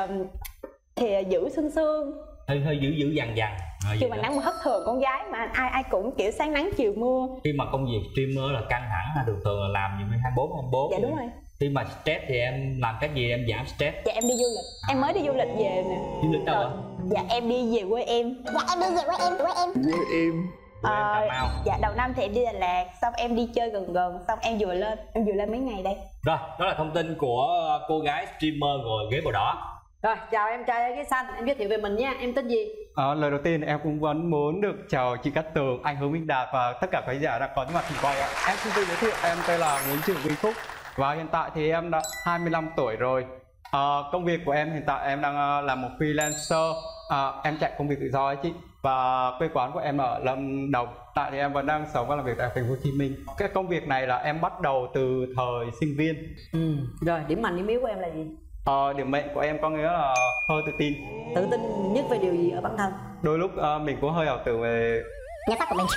S15: thì giữ xương
S14: hơi dữ dằn
S15: khi mà nắng mà hất thường con gái mà ai cũng kiểu sáng nắng chiều mưa.
S14: Khi mà công việc streamer là căng thẳng là thường thường là làm nhiều 24.
S15: Dạ đúng rồi.
S14: Khi mà stress thì em làm cái gì em giảm stress?
S15: Dạ em đi du lịch. Em mới đi du lịch về nè.
S14: Du lịch đâu ạ?
S15: Dạ em đi về quê em. Dạ em đi về quê em.
S14: Quê em Cà Mau.
S15: Dạ đầu năm thì em đi Đà Lạt, xong em đi chơi gần xong em vừa lên mấy ngày đây.
S14: Rồi, đó là thông tin của cô gái streamer ngồi ghế màu đỏ.
S4: Rồi, chào em trai ghế xanh, em giới thiệu về mình nha, em tên gì?
S16: Lời đầu tiên em cũng vẫn muốn được chào chị Cát Tường, anh Hướng Minh Đạt và tất cả khán giả đang có những mặt hình quay ạ. Em xin tự giới thiệu, em tên là Nguyễn Trường Vinh Phúc và hiện tại thì em đã 25 tuổi rồi. Công việc của em hiện tại em đang làm một freelancer, em chạy công việc tự do ấy chị. Và quê quán của em ở Lâm Đồng. Tại thì em vẫn đang sống và làm việc tại thành phố Hồ Chí Minh. Cái công việc này là em bắt đầu từ thời sinh viên.
S4: Rồi, điểm mạnh điểm yếu của em là gì?
S16: Điểm mạnh của em có nghĩa là hơi tự tin.
S4: Tự tin nhất về điều gì ở bản thân?
S16: Đôi lúc mình cũng hơi ảo tưởng về
S15: nhan sắc của mình.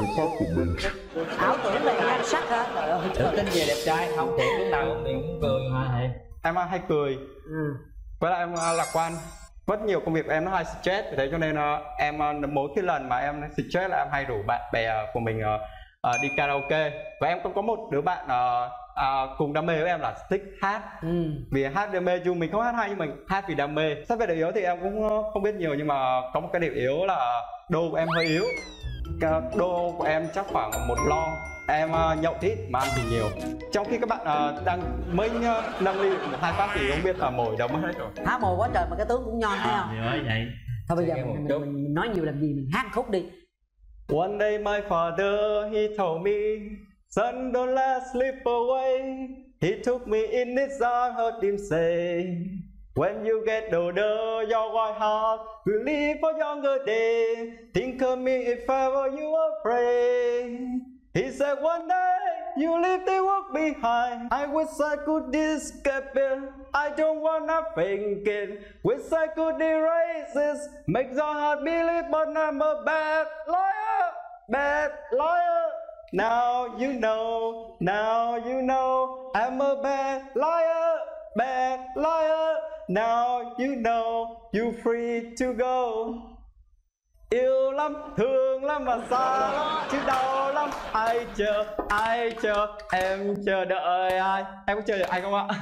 S4: Ảo tưởng về nhan sắc hả?
S14: Tự tin về đẹp trai không thiệt lúc nào mình cũng cười hả?
S16: Em hay cười. Với lại em lạc quan. Rất nhiều công việc của em nó hay stress, thế cho nên em mỗi cái lần mà em stress là em hay rủ bạn bè của mình đi karaoke. Và em cũng có một đứa bạn cùng đam mê với em là thích hát. Vì hát đam mê dù mình không hát hay nhưng mình hát vì đam mê. Sắp về điểm yếu thì em cũng không biết nhiều nhưng mà có một cái điểm yếu là đô của em hơi yếu. Đô của em chắc khoảng 1 lon. Em nhậu ít mà ăn thì nhiều. Trong khi các bạn đang mới nâng ly 1-2 phát thì không biết là mồi đâu mất hết rồi.
S4: Há mồi quá trời mà cái tướng cũng nhon thấy không?
S14: Thì mới vậy.
S4: Thôi bây giờ mình nói nhiều làm gì, mình hát khúc đi.
S16: One day my father he told me, son don't let slip away. He took me in his arms, heard him say, when you get older, your white heart will live for younger days. Think of me if ever you are afraid. He said one day you leave the world behind. I wish I could escape it. I don't wanna think it. Wish I could erase this. Make your heart believe, but I'm a bad liar. Bad liar. Now you know. Now you know. I'm a bad liar. Bad liar. Now you know. You free to go. Yêu lắm, thương lắm và xa lắm, chứ đau lắm. Ai chờ, em chờ đợi ai. Em có chờ đợi ai không ạ?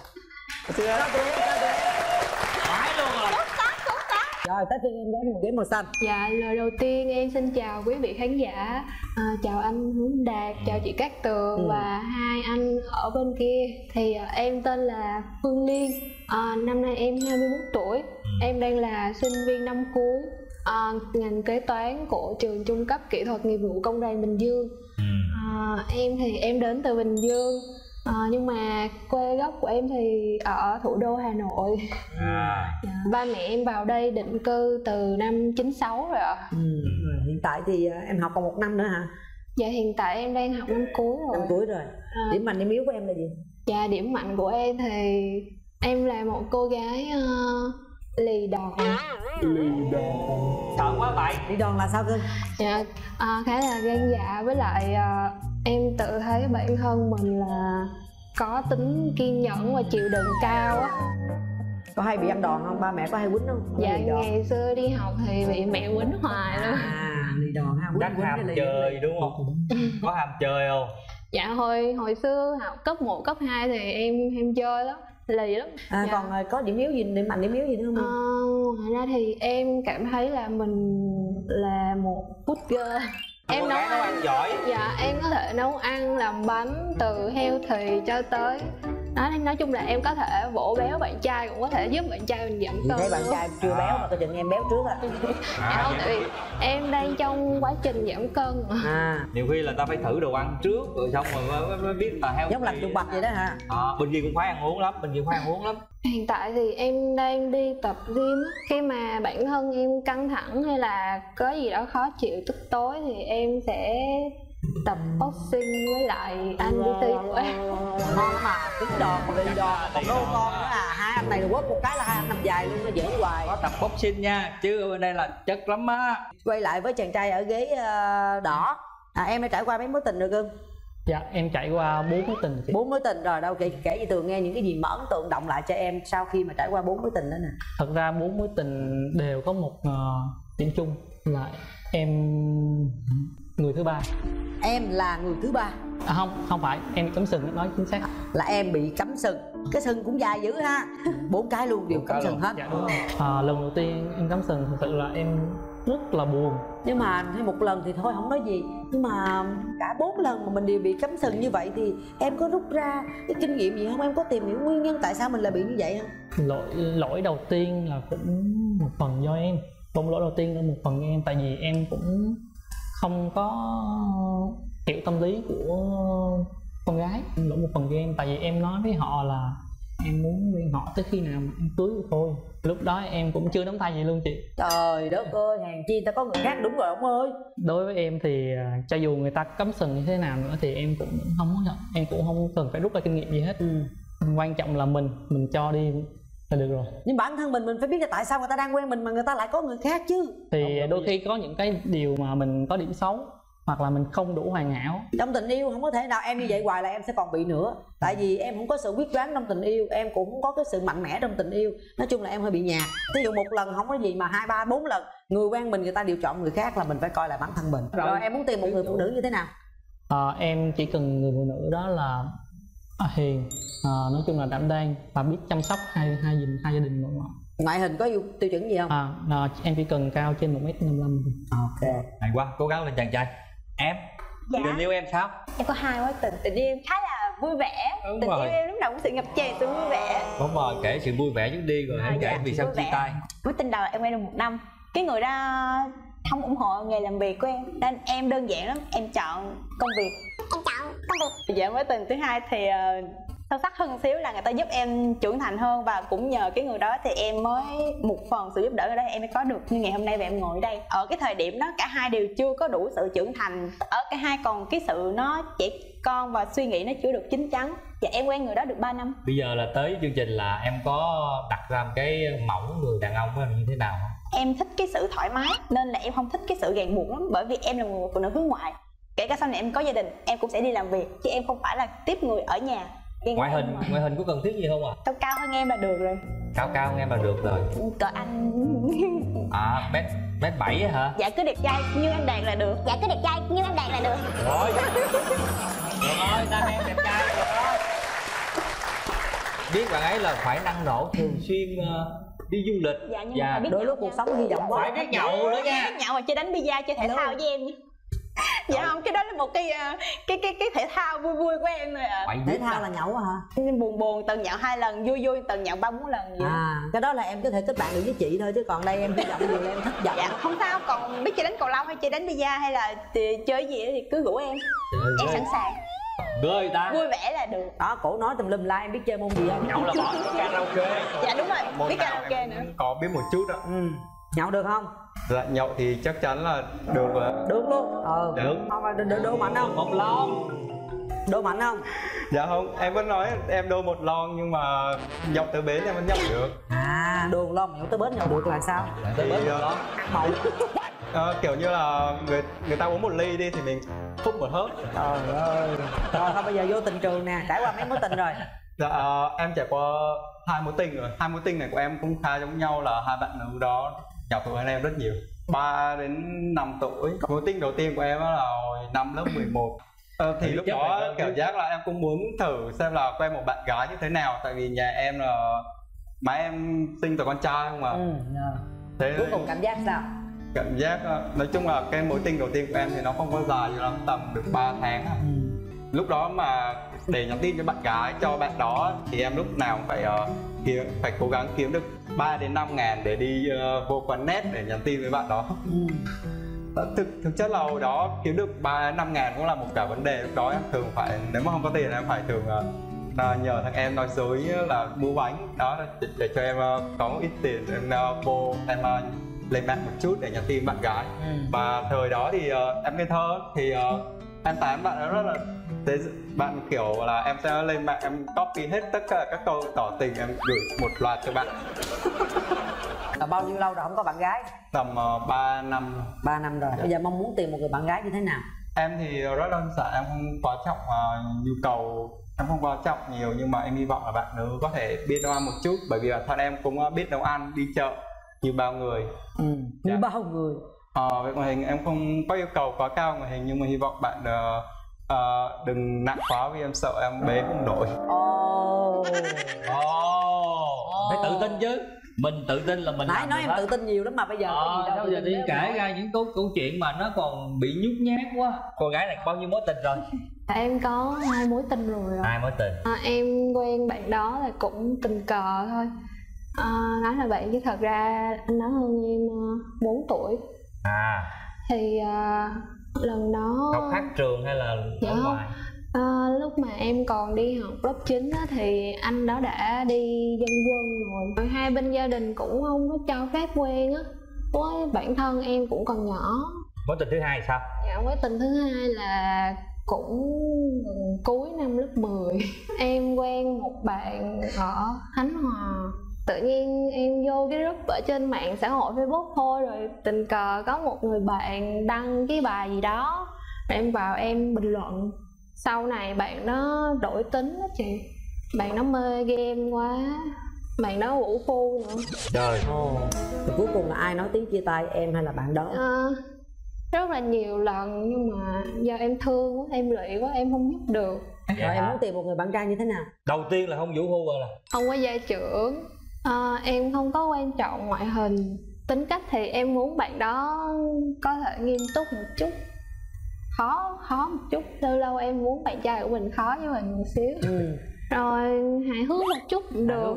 S14: Phải luôn rồi.
S4: Rồi, tới phiên em đến một ghế màu xanh.
S8: Dạ, lời đầu tiên em xin chào quý vị khán giả, chào anh Hướng Đạt, chào chị Cát Tường và hai anh ở bên kia. Thì em tên là Phương Liên, năm nay em 21 tuổi, em đang là sinh viên năm cuối, ngành kế toán của trường trung cấp kỹ thuật nghiệp vụ công đoàn Bình Dương. Em thì em đến từ Bình Dương, nhưng mà quê gốc của em thì ở thủ đô Hà Nội. Ba mẹ em vào đây định cư từ năm 96 rồi ạ.
S4: Hiện tại thì em học còn 1 năm nữa hả?
S8: Dạ hiện tại em đang học năm cuối rồi.
S4: Năm cuối rồi. Điểm mạnh điểm yếu của em là gì?
S8: Dạ điểm mạnh của em thì em là một cô gái lì đòn.
S14: Sợ quá vậy.
S4: Lì đòn là sao cưng?
S8: Dạ khá là gan dạ, với lại em tự thấy bản thân mình là
S17: có tính kiên nhẫn và chịu đựng cao á.
S4: Có hay bị ăn đòn không? Ba mẹ có hay quýnh không?
S17: Dạ ngày xưa đi học thì bị mẹ quýnh hoài luôn.
S4: Lì đòn ha,
S14: Chắc ham chơi đúng không? Có ham chơi không?
S17: Dạ hồi xưa học cấp 1, cấp 2 thì em chơi lắm, lì lắm. Dạ.
S4: Còn có điểm yếu gì, điểm mạnh điểm yếu gì nữa không?
S17: Ngoài ra thì em cảm thấy là mình là một food girl. Em nấu ăn
S14: giỏi.
S17: Dạ em có thể nấu ăn, làm bánh từ healthy cho tới nói chung là em có thể bổ béo bạn trai, cũng có thể giúp bạn trai mình giảm cân.
S4: Thấy bạn trai chưa béo mà coi chừng em béo trước á.
S17: Dạ không, tại vì em đang trong quá trình giảm cân.
S14: Nhiều khi là ta phải thử đồ ăn trước rồi xong rồi mới biết là heo.
S4: Giống làm chuột bạch vậy đó hả?
S14: Bên kia cũng khoái ăn uống lắm,
S17: Hiện tại thì em đang đi tập gym. Khi mà bản thân em căng thẳng hay là có gì đó khó chịu tức tối thì em sẽ tập boxing với lại anh PT của em.
S4: Ngon lắm mà, cứng đòn mà lì đòn còn đô con nữa à. Hai anh này là quất một cái là hai anh nằm dài luôn, nó dễ hoài.
S14: Có tập boxing nha, chứ bên đây là chất lắm á.
S4: Quay lại với chàng trai ở ghế đỏ. Em đã trải qua mấy mối tình rồi cưng?
S13: Dạ em trải qua 4 mối tình.
S4: 4 mối tình rồi, đâu kể cho Tường nghe những cái gì mà ấn tượng động lại cho em sau khi mà trải qua 4 mối tình đó nè.
S13: Thật ra 4 mối tình đều có một điểm chung là em người thứ ba.
S4: Em là người thứ ba?
S13: Không phải, em bị cấm sừng, nói chính xác
S4: là em bị cấm sừng. Cái sừng cũng dài dữ ha. 4 cái luôn đều cấm sừng hết.
S13: Dạ đúng rồi. Lần đầu tiên em cấm sừng thật sự là em rất là buồn.
S4: Nhưng mà hay một lần thì thôi không nói gì, nhưng mà cả 4 lần mà mình đều bị cấm sừng như vậy thì em có rút ra cái kinh nghiệm gì không? Em có tìm hiểu nguyên nhân tại sao mình lại bị như vậy không?
S13: Lỗi đầu tiên là cũng một phần do em. Lỗi đầu tiên là một phần do em, tại vì em cũng không có hiểu tâm lý của con gái. Lỗi một phần do em, tại vì em nói với họ là em muốn quen họ tới khi nào mà em cưới thôi. Lúc đó em cũng chưa nắm tay gì luôn chị.
S4: Trời đất ơi, hàng chi ta có người khác. Đúng rồi ông ơi.
S13: Đối với em thì cho dù người ta cấm sừng như thế nào nữa thì em cũng không có, em cũng không cần phải rút ra kinh nghiệm gì hết. Quan trọng là mình cho đi là được rồi.
S4: Nhưng bản thân mình phải biết là tại sao người ta đang quen mình mà người ta lại có người khác chứ.
S13: Thì đôi khi có những cái điều mà mình có điểm xấu hoặc là mình không đủ hoàn hảo.
S4: Trong tình yêu không có thể nào em như vậy hoài là em sẽ còn bị nữa. Tại vì em không có sự quyết đoán trong tình yêu, em cũng không có cái sự mạnh mẽ trong tình yêu. Nói chung là em hơi bị nhạt. Ví dụ 1 lần không có gì mà 2, 3, 4 lần người quen mình người ta đều chọn người khác là mình phải coi lại bản thân mình. Rồi em muốn tìm một người phụ nữ như thế nào?
S13: Em chỉ cần người phụ nữ đó là hiền, nói chung là đảm đang và biết chăm sóc hai gia đình mọi người.
S4: Ngoại hình có tiêu chuẩn gì không?
S13: Em chỉ cần cao trên 1m55.
S4: Ok.
S14: Hay quá, cố gắng lên chàng trai. Em?
S15: Dạ.
S14: Tình yêu em sao?
S15: Em có 2 mối tình. Tình yêu em khá là vui vẻ. Tình yêu em lúc nào cũng sự ngập tràn sự vui vẻ.
S14: Đúng rồi, kể sự vui vẻ trước đi rồi hãy kể vì sao chia tay.
S15: Mối tình đầu em quen được 1 năm. Cái người đó không ủng hộ nghề làm việc của em nên em đơn giản lắm, em chọn công việc. Dạ mối tình thứ hai thì sâu sắc hơn một xíu là người ta giúp em trưởng thành hơn, và cũng nhờ cái người đó thì em mới một phần sự giúp đỡ ở đây em mới có được như ngày hôm nay và em ngồi ở đây. Ở cái thời điểm đó cả hai đều chưa có đủ sự trưởng thành, ở cả hai còn cái sự nó trẻ con và suy nghĩ nó chưa được chín chắn. Dạ em quen người đó được 3 năm.
S14: Bây giờ là tới chương trình là em có đặt ra một cái mẫu người đàn ông của em như thế nào không?
S15: Em thích cái sự thoải mái nên là em không thích cái sự ràng buộc lắm, bởi vì em là một phụ nữ hướng ngoại. Kể cả sau này em có gia đình em cũng sẽ đi làm việc chứ em không phải là tiếp người ở nhà.
S14: Ngoại hình có cần thiết gì không ạ?
S15: Cao cao hơn em là được rồi.
S14: Cao hơn em là được rồi.
S15: Cỡ anh.
S14: Mét 7 hả?
S15: Dạ cứ đẹp trai như anh Đạt là được. Dạ cứ đẹp trai như anh Đạt là được.
S14: Rồi. Được rồi, ta em đẹp trai rồi đó. Biết bạn ấy là phải năng nổ thường xuyên đi du lịch.
S15: Dạ nhưng mà biết
S4: đôi lúc cuộc sống hy vọng quá.
S14: Phải biết nhậu nữa nha.
S15: Biết nhậu mà chơi đánh bida chơi thể thao với em. Dạ không, cái đó là một cái thể thao vui vui của em rồi ạ.
S4: Thể thao là nhậu hả?
S15: Buồn từng nhậu 2 lần, vui từng nhậu 3-4 lần vậy.
S4: Cái đó là em có thể kết bạn được với chị thôi, chứ còn đây em hy vọng gì là em thích giận.
S15: Dạ không sao, còn biết chơi đánh cầu lông hay chơi đánh bida hay là chơi gì thì cứ rủ em. Em sẵn sàng.
S14: Người ta
S15: vui vẻ là được.
S4: Đó, cổ nói tùm lum la, em biết chơi môn gì không?
S14: Nhậu là bỏ karaoke.
S15: Dạ đúng rồi, biết karaoke nữa.
S16: Có biết một chút ạ.
S4: Nhậu được không?
S16: Dạ nhậu thì chắc chắn là được.
S4: Được luôn.
S16: Được.
S4: Không, đô mạnh không?
S14: Một lon.
S4: Đô mạnh không?
S16: Dạ không, em vẫn nói em đô 1 lon nhưng mà nhậu tới bến em vẫn nhậu được.
S4: Đô 1 lon nhậu tới bến nhậu được là sao?
S14: Tới bến được đó.
S4: Ăn màu.
S16: Kiểu như là người ta uống một ly đi thì mình phúc một hớp.
S4: Trời ơi. Rồi thôi bây giờ vô tình trường nè, trải qua mấy mối tình rồi.
S16: Dạ em trải qua 2 mối tình rồi. 2 mối tình này của em cũng khá giống nhau, là hai bạn nữ đó nhỏ tuổi hơn em rất nhiều, 3 đến 5 tuổi. Mối tình đầu tiên của em là hồi năm lớp 11. Thì lúc đó cảm giác là em cũng muốn thử xem là quen một bạn gái như thế nào, tại vì nhà em là má em sinh từ con trai không à. Thế
S4: cuối cùng cảm giác sao?
S16: Cảm giác nói chung là cái mối tình đầu tiên của em thì nó không có dài cho lắm, tầm được 3 tháng. Lúc đó mà để nhắn tin cho bạn gái, cho bạn đó thì em lúc nào cũng phải cố gắng kiếm được 3 đến 5 ngàn để đi vô quán net để nhắn tin với bạn đó. Thực chất là hồi đó kiếm được 3-5 ngàn cũng là một cả vấn đề. Lúc đó em thường phải, nếu mà không có tiền em phải thường nhờ thằng em nói dối là mua bánh đó để cho em có một ít tiền, em vô em lên mạng một chút để nhắn tin bạn gái. Và thời đó thì em ngây thơ thì em tán bạn đó rất là thế, bạn kiểu là em sẽ lên mạng em copy hết tất cả các câu tỏ tình, em gửi một loạt cho bạn.
S4: Là bao nhiêu lâu rồi không có bạn gái?
S16: Tầm 3 năm.
S4: 3 năm rồi. Bây giờ mong muốn tìm một người bạn gái như thế nào?
S16: Em thì rất đơn giản, em không quá trọng nhu cầu, em không quá trọng nhiều, nhưng mà em hy vọng là bạn nữ có thể biết nấu ăn một chút, bởi vì bản thân em cũng biết nấu ăn, đi chợ như bao người.
S4: Như bao người.
S16: Về ngoại hình em không có yêu cầu quá cao ngoại hình, nhưng mà hy vọng bạn đừng nặng quá vì em sợ em bế không nổi.
S14: Phải tự tin chứ. Mình tự tin là mình
S4: nãy nói em tự tin nhiều lắm mà bây giờ có gì đâu.
S14: Bây giờ đi kể ra những câu chuyện mà nó còn bị nhút nhát quá. Cô gái này bao nhiêu mối tình rồi?
S17: Em có 2 mối tình rồi.
S14: 2 mối tình.
S17: Em quen bạn đó là cũng tình cờ thôi. Nói là vậy chứ thật ra anh đó hơn em 4 tuổi. Thì lần đó
S14: học khác trường hay là ở ngoài?
S17: Lúc mà em còn đi học lớp 9 á, thì anh đó đã đi dân quân rồi. Hai bên gia đình cũng không có cho phép quen á. Với bản thân em cũng còn nhỏ.
S14: Mối tình thứ hai sao?
S17: Dạ, mối tình thứ hai là cũng cuối năm lớp 10. Em quen một bạn ở Khánh Hòa. Tự nhiên em vô cái group ở trên mạng xã hội Facebook thôi, rồi tình cờ có một người bạn đăng cái bài gì đó, em vào em bình luận. Sau này bạn nó đổi tính đó chị, bạn nó mê game quá, bạn đó vũ phu nữa.
S14: Trời.
S4: Cuối cùng là ai nói tiếng chia tay, em hay là bạn đó?
S17: Rất là nhiều lần, nhưng mà do em thương quá, em lụy quá, em không giúp được.
S4: Rồi em muốn tìm một người bạn trai như thế nào?
S14: Đầu tiên là không vũ phu rồi là
S17: không có gia trưởng. Em không có quan trọng ngoại hình. Tính cách thì em muốn bạn đó có thể nghiêm túc một chút, khó một chút. Lâu lâu em muốn bạn trai của mình khó với mình một xíu. Rồi hài hước một chút cũng được.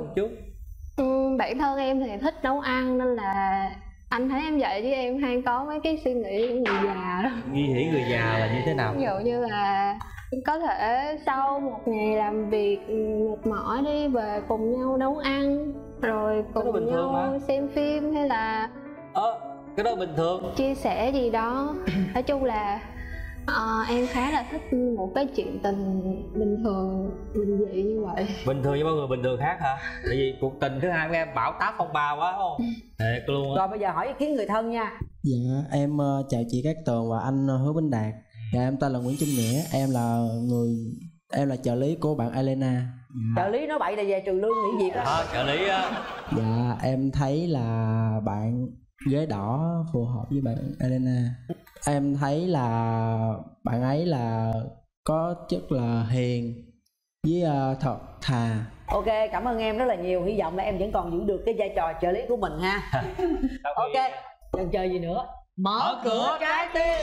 S17: Bản thân em thì thích nấu ăn, nên là anh thấy em vậy chứ em hay có mấy cái suy nghĩ của người già đó.
S14: Nghi hỉ người già là như thế nào?
S17: Ví dụ như là có thể sau một ngày làm việc mệt mỏi đi về cùng nhau nấu ăn, rồi cùng nhau xem phim, hay là
S14: cái đó bình thường,
S17: chia sẻ gì đó. Nói chung là em khá là thích một cái chuyện tình bình thường, bình dị như vậy.
S14: Bình thường với bao người bình thường khác hả? Tại vì cuộc tình thứ hai của em bão táp phong ba quá không? Thiệt luôn á.
S4: Rồi bây giờ hỏi ý kiến người thân nha.
S18: Dạ em chào chị Cát Tường và anh Hứa Bính Đạt. Dạ em tên là Nguyễn Trung Nghĩa, em là trợ lý của bạn Elena.
S4: Trợ lý nói bậy là về trường lương nghỉ việc đó.
S14: Trợ lý á.
S18: Dạ em thấy là bạn ghế đỏ phù hợp với bạn Elena. Em thấy là bạn ấy là có chất là hiền với thật thà.
S4: Ok, cảm ơn em rất là nhiều. Hy vọng là em vẫn còn giữ được cái vai trò trợ lý của mình ha. Ok, đừng chơi gì nữa. Mở cửa trái tim.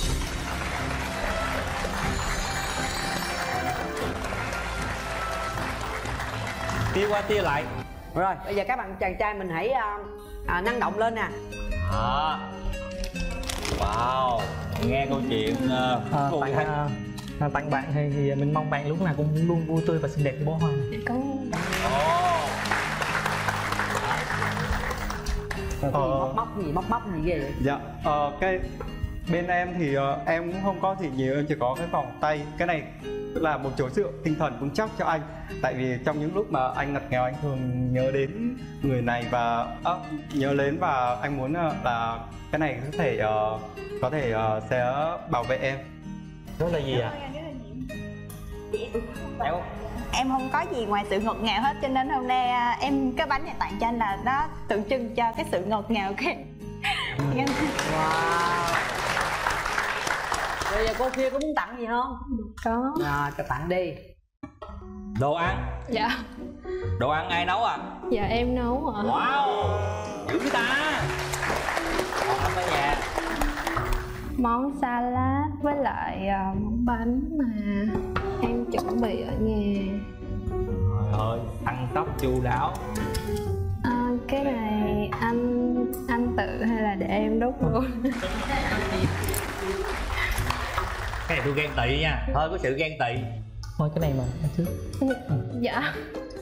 S14: Tia qua tia lại.
S4: Rồi, bây giờ các bạn chàng trai mình hãy năng động lên nè.
S14: Wow, nghe câu chuyện
S13: tặng bạn thì mình mong bạn lúc nào cũng luôn vui tươi và xinh đẹp như bó hoa.
S4: Móc móc gì ghê vậy?
S16: Dạ, cái Bên em thì em cũng không có gì nhiều, em chỉ có cái vòng tay. Cái này là một chỗ dựa tinh thần vững chắc cho anh. Tại vì trong những lúc mà anh ngặt nghèo, anh thường nhớ đến người này và nhớ đến và anh muốn là cái này có thể sẽ bảo vệ em.
S14: Đó là gì ạ?
S15: Em không có gì ngoài sự ngọt ngào hết, cho nên hôm nay em cái bánh này tặng cho anh là nó tượng trưng cho cái sự ngọt ngào của em.
S4: Wow. Bây giờ cô kia có muốn tặng gì không?
S17: Có.
S4: Rồi, cho tặng đi.
S14: Đồ ăn.
S17: Dạ.
S14: Đồ ăn ai nấu à?
S17: Dạ em nấu ạ.
S14: Wow, dữ ta. Còn ở nhà
S17: Món salad với lại món bánh mà em chuẩn bị ở nhà.
S14: trời ơi, ăn tóc chu đáo.
S17: Cái này anh tự hay là để em đút luôn?
S14: Cái này tôi ghen tị nha, hơi có sự ghen tị.
S13: Thôi cái này mà trước.
S17: Dạ.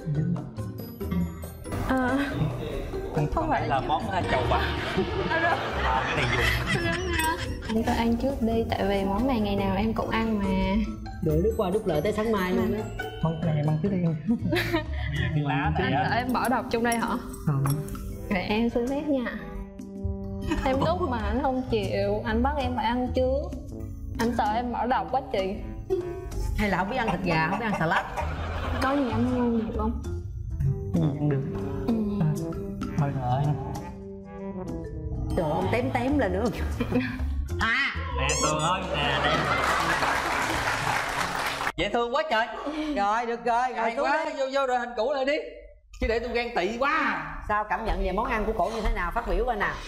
S14: Không phải là món chầu bạc. Cái này dùng.
S17: Anh cứ ăn trước đi, tại vì món này ngày nào em cũng ăn mà.
S4: Rồi đút qua đút lại tới sáng mai luôn á.
S13: Không, cái này em ăn trước đi.
S14: Cái lá này
S17: anh sợ em bỏ độc trong đây hả?
S13: Không.
S17: Rồi em xin phép nha. Em đút mà anh không chịu, anh bắt em phải ăn trước. Anh sợ em bỏ độc quá chị.
S4: Hay là không biết ăn thịt gà, không biết ăn salad?
S17: Có gì ăn ngon được không?
S13: Ăn được. Thôi rồi.
S4: Trời ơi, tém lên nữa.
S14: Nè Tường ơi, nè đây. Dễ thương quá trời.
S4: Rồi, được rồi, ngồi xuống
S14: quá,
S4: đi.
S14: vô đội hình cũ lại đi. Chứ để tôi ghen tị quá.
S4: Sao cảm nhận về món ăn của cổ như thế nào? Phát biểu coi nào.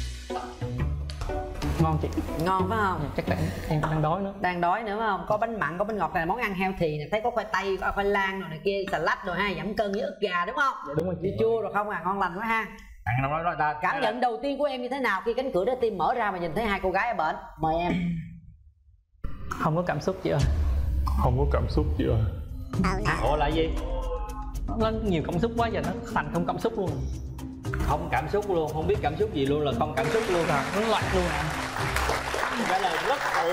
S13: Ngon chị.
S4: Ngon phải không?
S13: Chắc là em đang đói nữa.
S4: Đang đói nữa phải không? Có bánh mặn, có bánh ngọt, này món ăn healthy nè. Thấy có khoai tây, có khoai lang rồi này kia, salad rồi ha, giảm cân với ức gà đúng không?
S13: Dạ đúng rồi chị.
S4: Chua rồi không à, ngon lành quá ha. Cảm nhận đầu tiên của em như thế nào khi cánh cửa trái tim mở ra mà nhìn thấy hai cô gái ở bển? Mời em.
S13: Không có cảm xúc chị ơi.
S16: Không có cảm xúc chị ơi.
S14: Ủa là gì?
S13: Nó nhiều cảm xúc quá giờ nó thành không cảm xúc luôn.
S14: Không cảm xúc luôn, không biết cảm xúc gì luôn là không cảm xúc luôn à?
S13: Nó loạn luôn à?
S14: Trả lời rất ổn.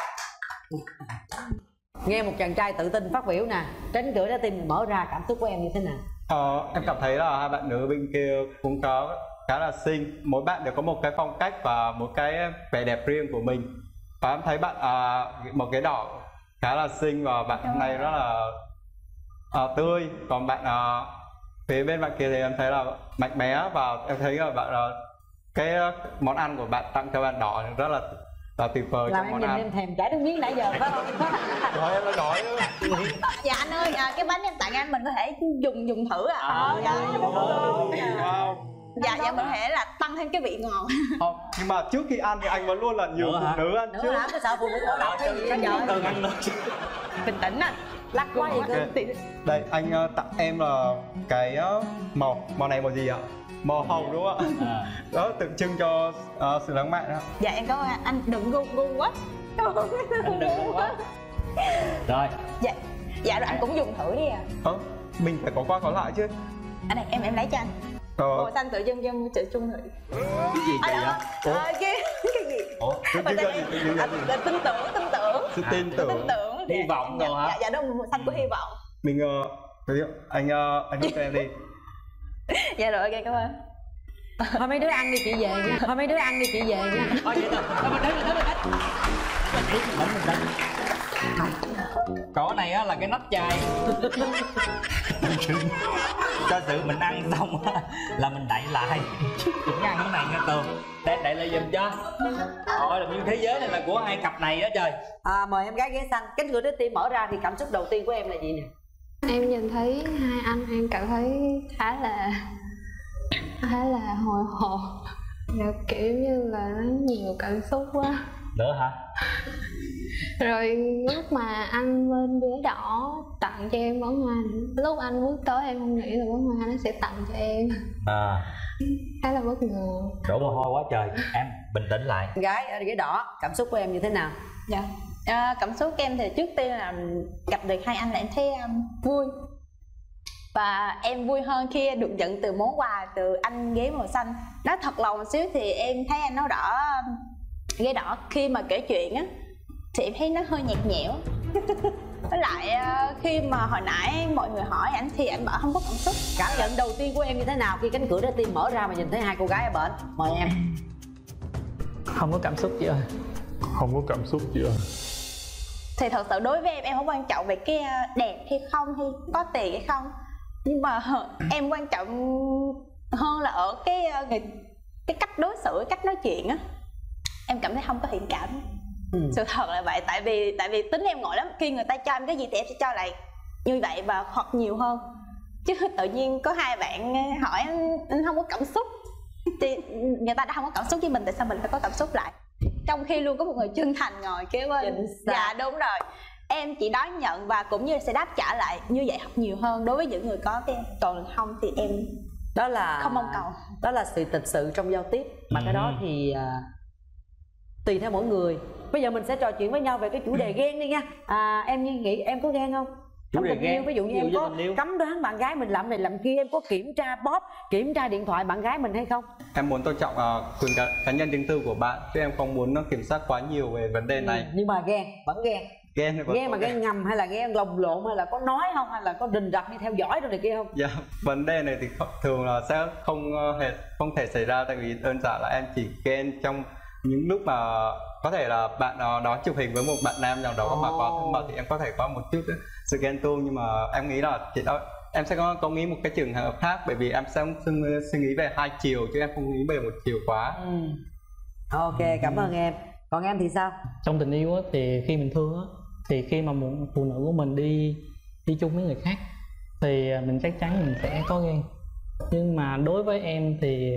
S4: Nghe một chàng trai tự tin phát biểu nè, cánh cửa trái tim mở ra, cảm xúc của em như thế nào?
S16: Em cảm thấy là hai bạn nữ bên kia cũng có khá là xinh. Mỗi bạn đều có một cái phong cách và một cái vẻ đẹp riêng của mình. Và em thấy bạn một cái đỏ khá là xinh và bạn hôm nay rất là tươi. Còn bạn phía bên bạn kia thì em thấy là mạnh mẽ và em thấy là bạn cái món ăn của bạn tặng cho bạn đỏ rất là tuyệt vời trong món ăn.
S4: Làm em nhìn em thèm chảy nước miếng nãy giờ phải không?
S16: Rồi em đã đói nữa.
S15: Dạ anh ơi, cái bánh em tặng anh mình có thể dùng thử ạ. Dạ mình có thể là tăng thêm cái vị ngọt.
S16: Không, nhưng mà trước khi ăn thì anh vẫn luôn là nhiều phụ nữ ăn trước.
S4: Nữa hả? Có sợ phụ nữ bỏ độc hay gì anh trời?
S14: Từng ăn nữa.
S15: Bình tĩnh anh.
S4: Lắc quá vậy cơ.
S16: Đây anh tặng em là cái màu này màu gì ạ? Màu hồng đúng không ạ? Đó tượng trưng cho sự lãng mạn đó.
S15: Dạ em cảm ơn anh, đừng gu quá.
S14: Anh đừng gu quá. Rồi.
S15: Dạ rồi anh cũng dùng thử đi à.
S16: Mình phải có qua có lại chứ.
S15: Anh này em lấy cho anh. Màu xanh tự dưng cho chữ chung thử.
S14: Cái gì vậy?
S15: Cái gì?
S16: Ủa, cái gì?
S15: Tin tưởng.
S16: Sự tin tưởng.
S14: Hy vọng đồ hả?
S15: Dạ đúng, màu xanh của hy vọng.
S16: Mình anh giúp cho em đi.
S15: Dạ rồi, ok cảm ơn.
S4: Thôi mấy đứa ăn đi chị về nha. Thôi mấy đứa ăn đi chị về nha.
S14: Thôi vậy thôi. Thôi mình đến. Có này á là cái nắp chai. Cho sự mình ăn xong á là mình đậy lại. Đừng ăn cái này nha Tường. Đậy lại giùm cho. Thôi là như thế giới này là của hai cặp này á trời.
S4: Mời em gái ghế xanh. Cánh cửa trái tim mở ra thì cảm xúc đầu tiên của em là gì nè?
S17: Em nhìn thấy hai anh em cảm thấy khá là hồi hộp. Kiểu như là nó nhiều cảm xúc quá.
S14: Nữa hả?
S17: Rồi lúc mà anh bên ghế đỏ tặng cho em bó hoa, lúc anh bước tới em không nghĩ là bó hoa nó sẽ tặng cho em. Khá là bất ngờ.
S14: Đổ mồ hôi quá trời. Em bình tĩnh lại.
S4: Gái ở ghế đỏ, cảm xúc của em như thế nào?
S15: Dạ cảm xúc của em thì trước tiên là gặp được hai anh là em thấy vui. Và em vui hơn khi được nhận từ món quà từ anh ghế màu xanh. Nói thật lòng một xíu thì em thấy anh áo đỏ Ghế đỏ khi mà kể chuyện á thì em thấy nó hơi nhạt nhẽo. Với lại khi mà hồi nãy mọi người hỏi ảnh thì ảnh bảo không có cảm xúc.
S4: Cảm nhận đầu tiên của em như thế nào khi cánh cửa trái tim mở ra mà nhìn thấy hai cô gái ở bển? Mời em.
S13: Không có cảm xúc chị ơi.
S16: Không có cảm xúc chị ơi.
S15: Thì thật sự đối với em không quan trọng về cái đẹp hay không, hay có tiền hay không, nhưng mà em quan trọng hơn là ở cái cách đối xử, cái cách nói chuyện á. Em cảm thấy không có thiện cảm. Sự thật là vậy. Tại vì tính em ngồi lắm, khi người ta cho em cái gì thì em sẽ cho lại như vậy và hoặc nhiều hơn. Chứ tự nhiên có hai bạn hỏi anh không có cảm xúc thì người ta đã không có cảm xúc với mình, tại sao mình phải có cảm xúc lại? Trong khi luôn có một người chân thành ngồi kế bên. Dạ đúng rồi. Em chỉ đón nhận và cũng như sẽ đáp trả lại như vậy hoặc nhiều hơn đối với những người có cái. Còn không thì em
S4: đó là
S15: không mong cầu.
S4: Đó là sự lịch sự trong giao tiếp. Mà cái đó thì tùy theo mỗi người. Bây giờ mình sẽ trò chuyện với nhau về cái chủ đề ghen đi nha. Em nghĩ em có ghen không? Trong tình yêu, ví dụ như em có cấm đoán bạn gái mình làm này làm kia, em có kiểm tra bóp, kiểm tra điện thoại bạn gái mình hay không?
S16: Em muốn tôn trọng quyền cá nhân riêng tư của bạn, chứ em không muốn nó kiểm soát quá nhiều về vấn đề này.
S4: Nhưng mà ghen, vẫn ghen. Ghen mà ghen ngầm hay là ghen lồng lộn, hay là có nói không, hay là có rình rập đi theo dõi rồi này kia không?
S16: Dạ, vấn đề này thì thường là sẽ không thể xảy ra, tại vì đơn giản là em chỉ ghen trong những lúc mà có thể là bạn đó chụp hình với một bạn nam nào đó mà có thân mật thì em có thể có một chút sự ghen tuông, nhưng mà em nghĩ là chỉ đó em sẽ có nghĩ một cái trường hợp khác, bởi vì em sẽ suy nghĩ về hai chiều chứ em không nghĩ về một chiều quá.
S4: Ok, cảm ơn em. Còn em thì sao?
S13: Trong tình yêu á, thì khi mình thương á, thì khi mà một phụ nữ của mình đi chung với người khác thì mình chắc chắn mình sẽ có ghen. Nhưng mà đối với em thì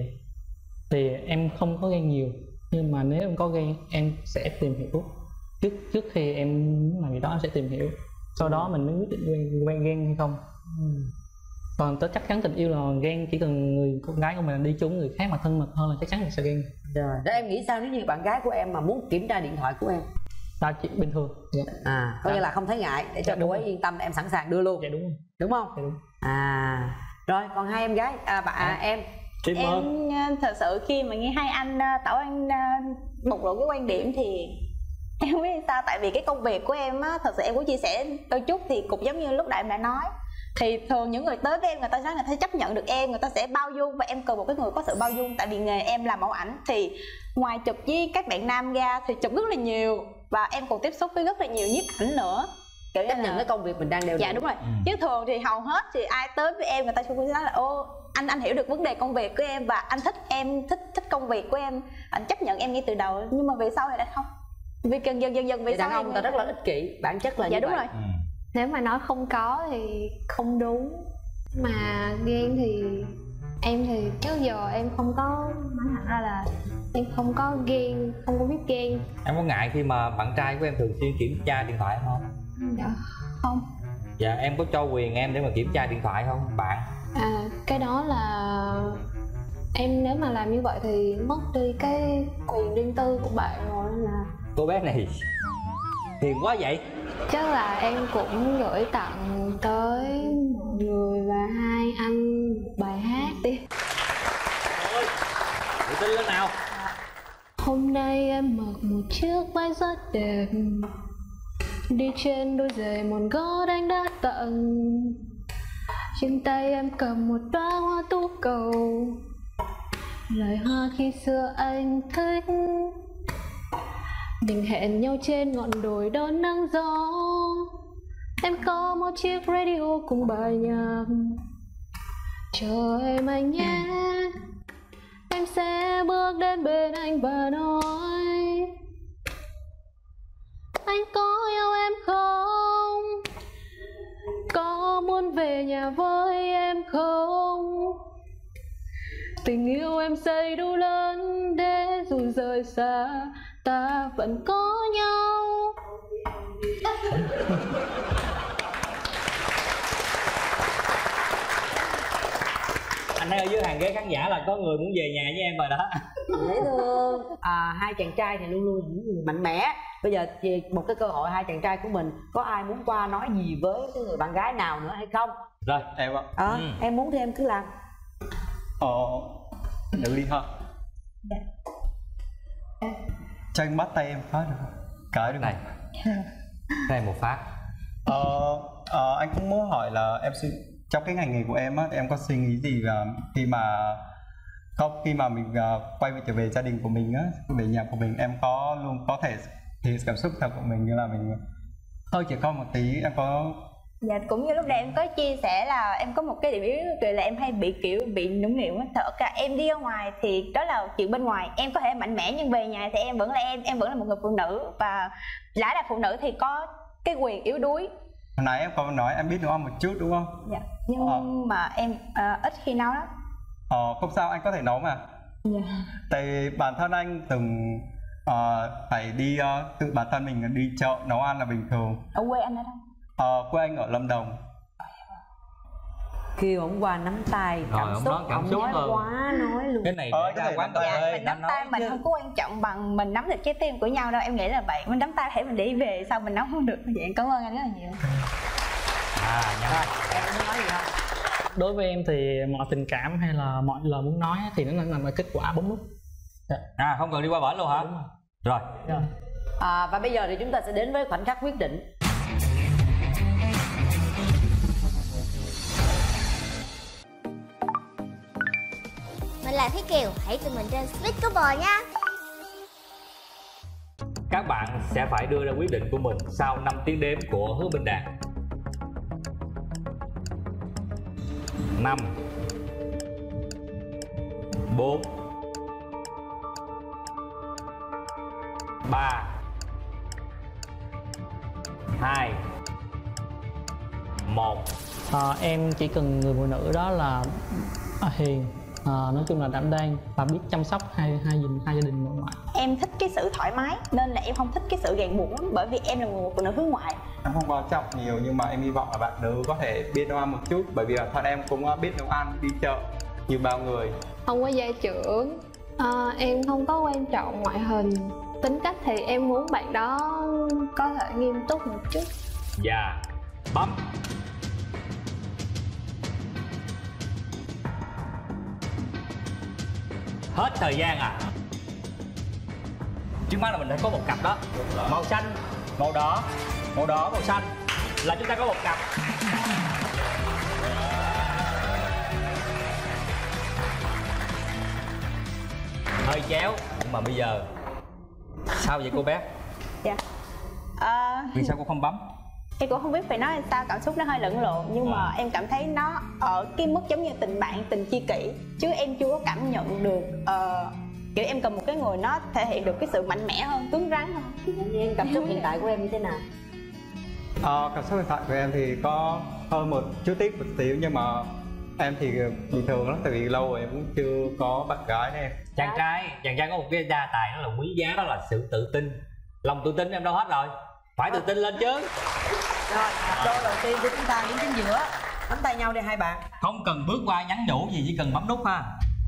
S13: em không có ghen nhiều, nhưng mà nếu em có ghen em sẽ tìm hiểu trước khi em làm gì đó, em sẽ tìm hiểu, sau đó mình mới quyết định quen ghen hay không. Còn tôi chắc chắn tình yêu là ghen, chỉ cần người con gái của mình đi chung người khác mà thân mật hơn là chắc chắn mình sẽ ghen.
S4: Rồi, đó em nghĩ sao nếu như bạn gái của em mà muốn kiểm tra điện thoại của em?
S13: Đó chuyện bình thường.
S4: Có nghĩa là không thấy ngại để cho cô ấy yên tâm, em sẵn sàng đưa luôn.
S13: Dạ đúng.
S4: Đúng không?
S13: Dạ đúng.
S4: Rồi còn hai em gái, em
S15: thật sự khi mà nghe hai anh Tảo Anh bộc lộ cái quan điểm thì em không biết sao, tại vì cái công việc của em á, thật sự em cũng chia sẻ đôi chút thì cũng giống như lúc nãy em đã nói, thì thường những người tới với em người ta nói người ta chấp nhận được em, người ta sẽ bao dung, và em cần một cái người có sự bao dung. Tại vì nghề em làm mẫu ảnh thì ngoài chụp với các bạn nam ra thì chụp rất là nhiều, và em còn tiếp xúc với rất là nhiều nhiếp ảnh nữa,
S4: kiểu chấp nhận cái công việc mình đang đeo.
S15: Dạ đúng rồi. Chứ thường thì hầu hết thì ai tới với em người ta cũng nói là ô anh hiểu được vấn đề công việc của em và anh thích em, thích công việc của em, anh chấp nhận em ngay từ đầu. Nhưng mà về sau thì đã không, vì dần dần về sau
S4: đàn ông ta rất là ích kỷ, bản chất là
S15: dạ
S4: như
S15: đúng
S4: vậy.
S15: Rồi.
S17: Nếu mà nói không có thì không đúng, mà ghen thì em thì trước giờ em không có, nói thẳng ra là em không có ghen, không có biết ghen.
S14: Em có ngại khi mà bạn trai của em thường xuyên kiểm tra điện thoại không?
S17: Dạ không.
S14: Dạ em có cho quyền em để mà kiểm tra điện thoại không bạn?
S17: Cái đó là em nếu mà làm như vậy thì mất đi cái quyền riêng tư của bạn rồi, nên là
S14: cô bé này hiền quá vậy.
S17: chắc là em cũng gửi tặng tới mọi người và hai anh một bài hát đi.
S14: Ôi, tự tin lên nào.
S17: Hôm nay em mặc một chiếc váy rất đẹp, đi trên đôi giày mòn gót anh đã tặng, trên tay em cầm một đóa hoa tú cầu, loài hoa khi xưa anh thích. Mình hẹn nhau trên ngọn đồi đón nắng gió, em có một chiếc radio cùng bài nhạc, chờ em anh nhé. Em sẽ bước đến bên anh và nói anh có yêu em không, có muốn về nhà với em không. Tình yêu em xây đủ lớn để dù rời xa ta vẫn có nhau.
S14: Anh thấy ở dưới hàng ghế khán giả là có người muốn về nhà với em rồi đó.
S4: Dễ thương. Hai chàng trai thì luôn luôn là những người mạnh mẽ. Bây giờ một cái cơ hội, hai chàng trai của mình có ai muốn qua nói gì với cái người bạn gái nào nữa hay không?
S14: Rồi
S16: em ạ.
S4: Em muốn thì em cứ làm.
S16: Được đi ha. Cho anh bắt tay em phát được không? Cái được
S14: này. Đây một phát.
S16: Anh cũng muốn hỏi là trong cái ngành nghề của em á, em có suy nghĩ gì là khi mà mình quay trở về gia đình của mình á, về nhà của mình, em có luôn có thể thì cảm xúc thật của mình như là mình hơi trẻ con một tí, em có.
S15: Dạ, cũng như lúc nãy em có chia sẻ là em có một cái điểm yếu là em hay bị nũng nịu á. Thật ra em đi ra ngoài thì đó là chuyện bên ngoài, em có thể mạnh mẽ nhưng về nhà thì em vẫn là em vẫn là một người phụ nữ, và đã là phụ nữ thì có cái quyền yếu đuối.
S16: Hồi nãy em có nói em biết nấu ăn một chút đúng không?
S15: Dạ, nhưng mà em ít khi nấu lắm.
S16: Không sao, anh có thể nấu mà.
S15: Dạ.
S16: Tại bản thân anh từng phải đi tự bản thân mình đi chợ nấu ăn là bình thường.
S15: Ở quê anh ở đâu?
S16: Quê anh ở Lâm Đồng.
S4: Khi ông qua nắm tay cảm xúc, ông nói quá nói luôn.
S14: Cái này để ra quán cà phê
S15: mình nắm tay mình không có quan trọng bằng mình nắm được trái tim của nhau đâu, em nghĩ là vậy. Mình nắm tay để mình để về sau mình nấu không được. Vậy cảm ơn anh rất là nhiều.
S4: Em muốn nói gì không?
S13: Đối với em thì mọi tình cảm hay là mọi lời muốn nói thì nó nằm ở kết quả bấm nút.
S14: Không cần đi qua bển luôn hả? Rồi.
S4: Và bây giờ thì chúng ta sẽ đến với khoảnh khắc quyết định.
S19: Mình là Thúy Kiều, hãy tìm mình trên Speakable nha.
S14: Các bạn sẽ phải đưa ra quyết định của mình sau 5 tiếng đếm của Hứa Minh Đạt. 5 4 3 2 1.
S13: Em chỉ cần người phụ nữ đó là hiền, nói chung là đảm đang và biết chăm sóc hai gia đình nội ngoại.
S15: Em thích cái sự thoải mái nên là em không thích cái sự ràng buộc lắm, bởi vì em là một phụ nữ hướng ngoại.
S16: Em không quan trọng nhiều nhưng mà em hy vọng là bạn nữ có thể biết nấu ăn một chút, bởi vì là thân em cũng biết nấu ăn, đi chợ như bao người.
S17: Không có gia trưởng, em không có quan trọng ngoại hình. Tính cách thì em muốn bạn đó có thể nghiêm túc một chút.
S14: Dạ, bấm. Hết thời gian à? Trước mắt là mình đã có một cặp đó. Màu xanh, màu đỏ, màu xanh là chúng ta có một cặp. Hơi chéo, nhưng mà bây giờ sao vậy cô bé?
S15: Dạ.
S14: Vì sao cô không bấm?
S15: Em cũng không biết phải nói làm sao, cảm xúc nó hơi lẫn lộn, nhưng mà em cảm thấy nó ở cái mức giống như tình bạn, tình tri kỷ, chứ em chưa có cảm nhận được kiểu em cần một cái người nó thể hiện được cái sự mạnh mẽ hơn, cứng rắn hơn.
S4: Cảm xúc hiện tại của em như thế nào?
S16: Cảm xúc hiện tại của em thì có hơn một chút tiếc một xíu, nhưng mà em thì bình thường lắm, tại vì lâu rồi em cũng chưa có bạn gái nè.
S14: Chàng trai có một cái đa tài đó là quý giá, đó là sự tự tin. Lòng tự tin em đâu hết rồi, phải tự tin lên chứ.
S4: Rồi, đôi đầu tiên của chúng ta đứng chính giữa, nắm tay nhau đi hai bạn.
S14: Không cần bước qua nhắn nhủ gì, chỉ cần bấm nút ha.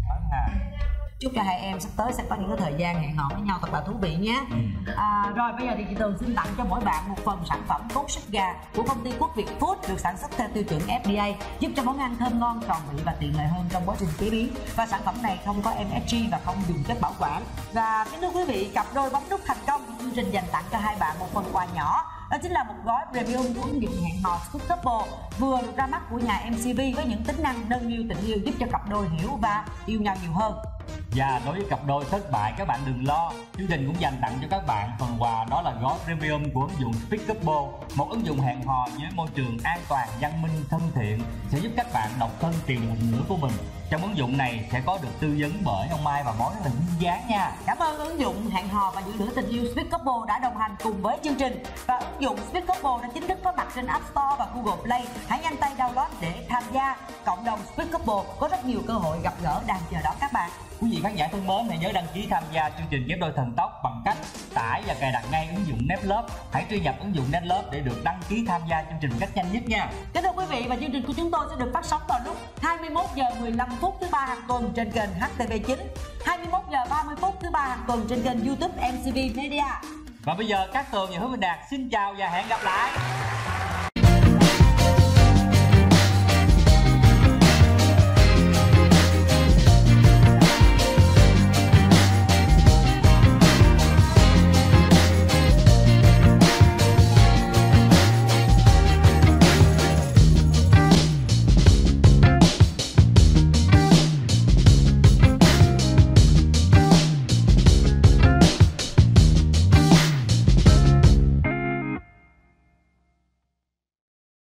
S4: Chúc cho hai em sắp tới sẽ có những cái thời gian hẹn hò với nhau thật là thú vị nhé. Rồi bây giờ thì chị Tường xin tặng cho mỗi bạn một phần sản phẩm cốt súp gà của công ty Quốc Việt Food, được sản xuất theo tiêu chuẩn FDA, giúp cho món ăn thơm ngon, tròn vị và tiện lợi hơn trong quá trình chế biến. Và sản phẩm này không có MSG và không dùng chất bảo quản. Và kính thưa quý vị, cặp đôi bấm nút thành công, chương trình dành tặng cho hai bạn một phần quà nhỏ. Đó chính là một gói premium của ứng dụng hẹn hò Sweet Couple vừa được ra mắt của nhà MCV, với những tính năng nâng niu tình yêu giúp cho cặp đôi hiểu và yêu nhau nhiều hơn.
S14: Và đối với cặp đôi thất bại, các bạn đừng lo, chương trình cũng dành tặng cho các bạn phần quà, đó là gói premium của ứng dụng Sweet Couple, một ứng dụng hẹn hò với môi trường an toàn, văn minh, thân thiện, sẽ giúp các bạn độc thân tìm một nửa của mình. Trong ứng dụng này sẽ có được tư vấn bởi ông Mai và món rất là duyên dáng nha.
S4: Cảm ơn ứng dụng hẹn hò và giữ lửa tình yêu Sweet Couple đã đồng hành cùng với chương trình. Và ứng dụng Sweet Couple đã chính thức có mặt trên App Store và Google Play. Hãy nhanh tay download để tham gia cộng đồng Sweet Couple, có rất nhiều cơ hội gặp gỡ đang chờ đón các bạn.
S14: Quý vị khán giả thân mến, hãy nhớ đăng ký tham gia chương trình Ghép Đôi Thần Tốc bằng cách tải và cài đặt ngay ứng dụng Netlove. Hãy truy nhập ứng dụng Netlove để được đăng ký tham gia chương trình một cách nhanh nhất nha.
S4: Kính thưa quý vị, và chương trình của chúng tôi sẽ được phát sóng vào lúc 21h15 thứ ba hàng tuần trên kênh HTV9, 21h30 thứ ba hàng tuần trên kênh YouTube MCV Media.
S14: Và bây giờ Cát Tường và Hứa Minh Đạt xin chào và hẹn gặp lại.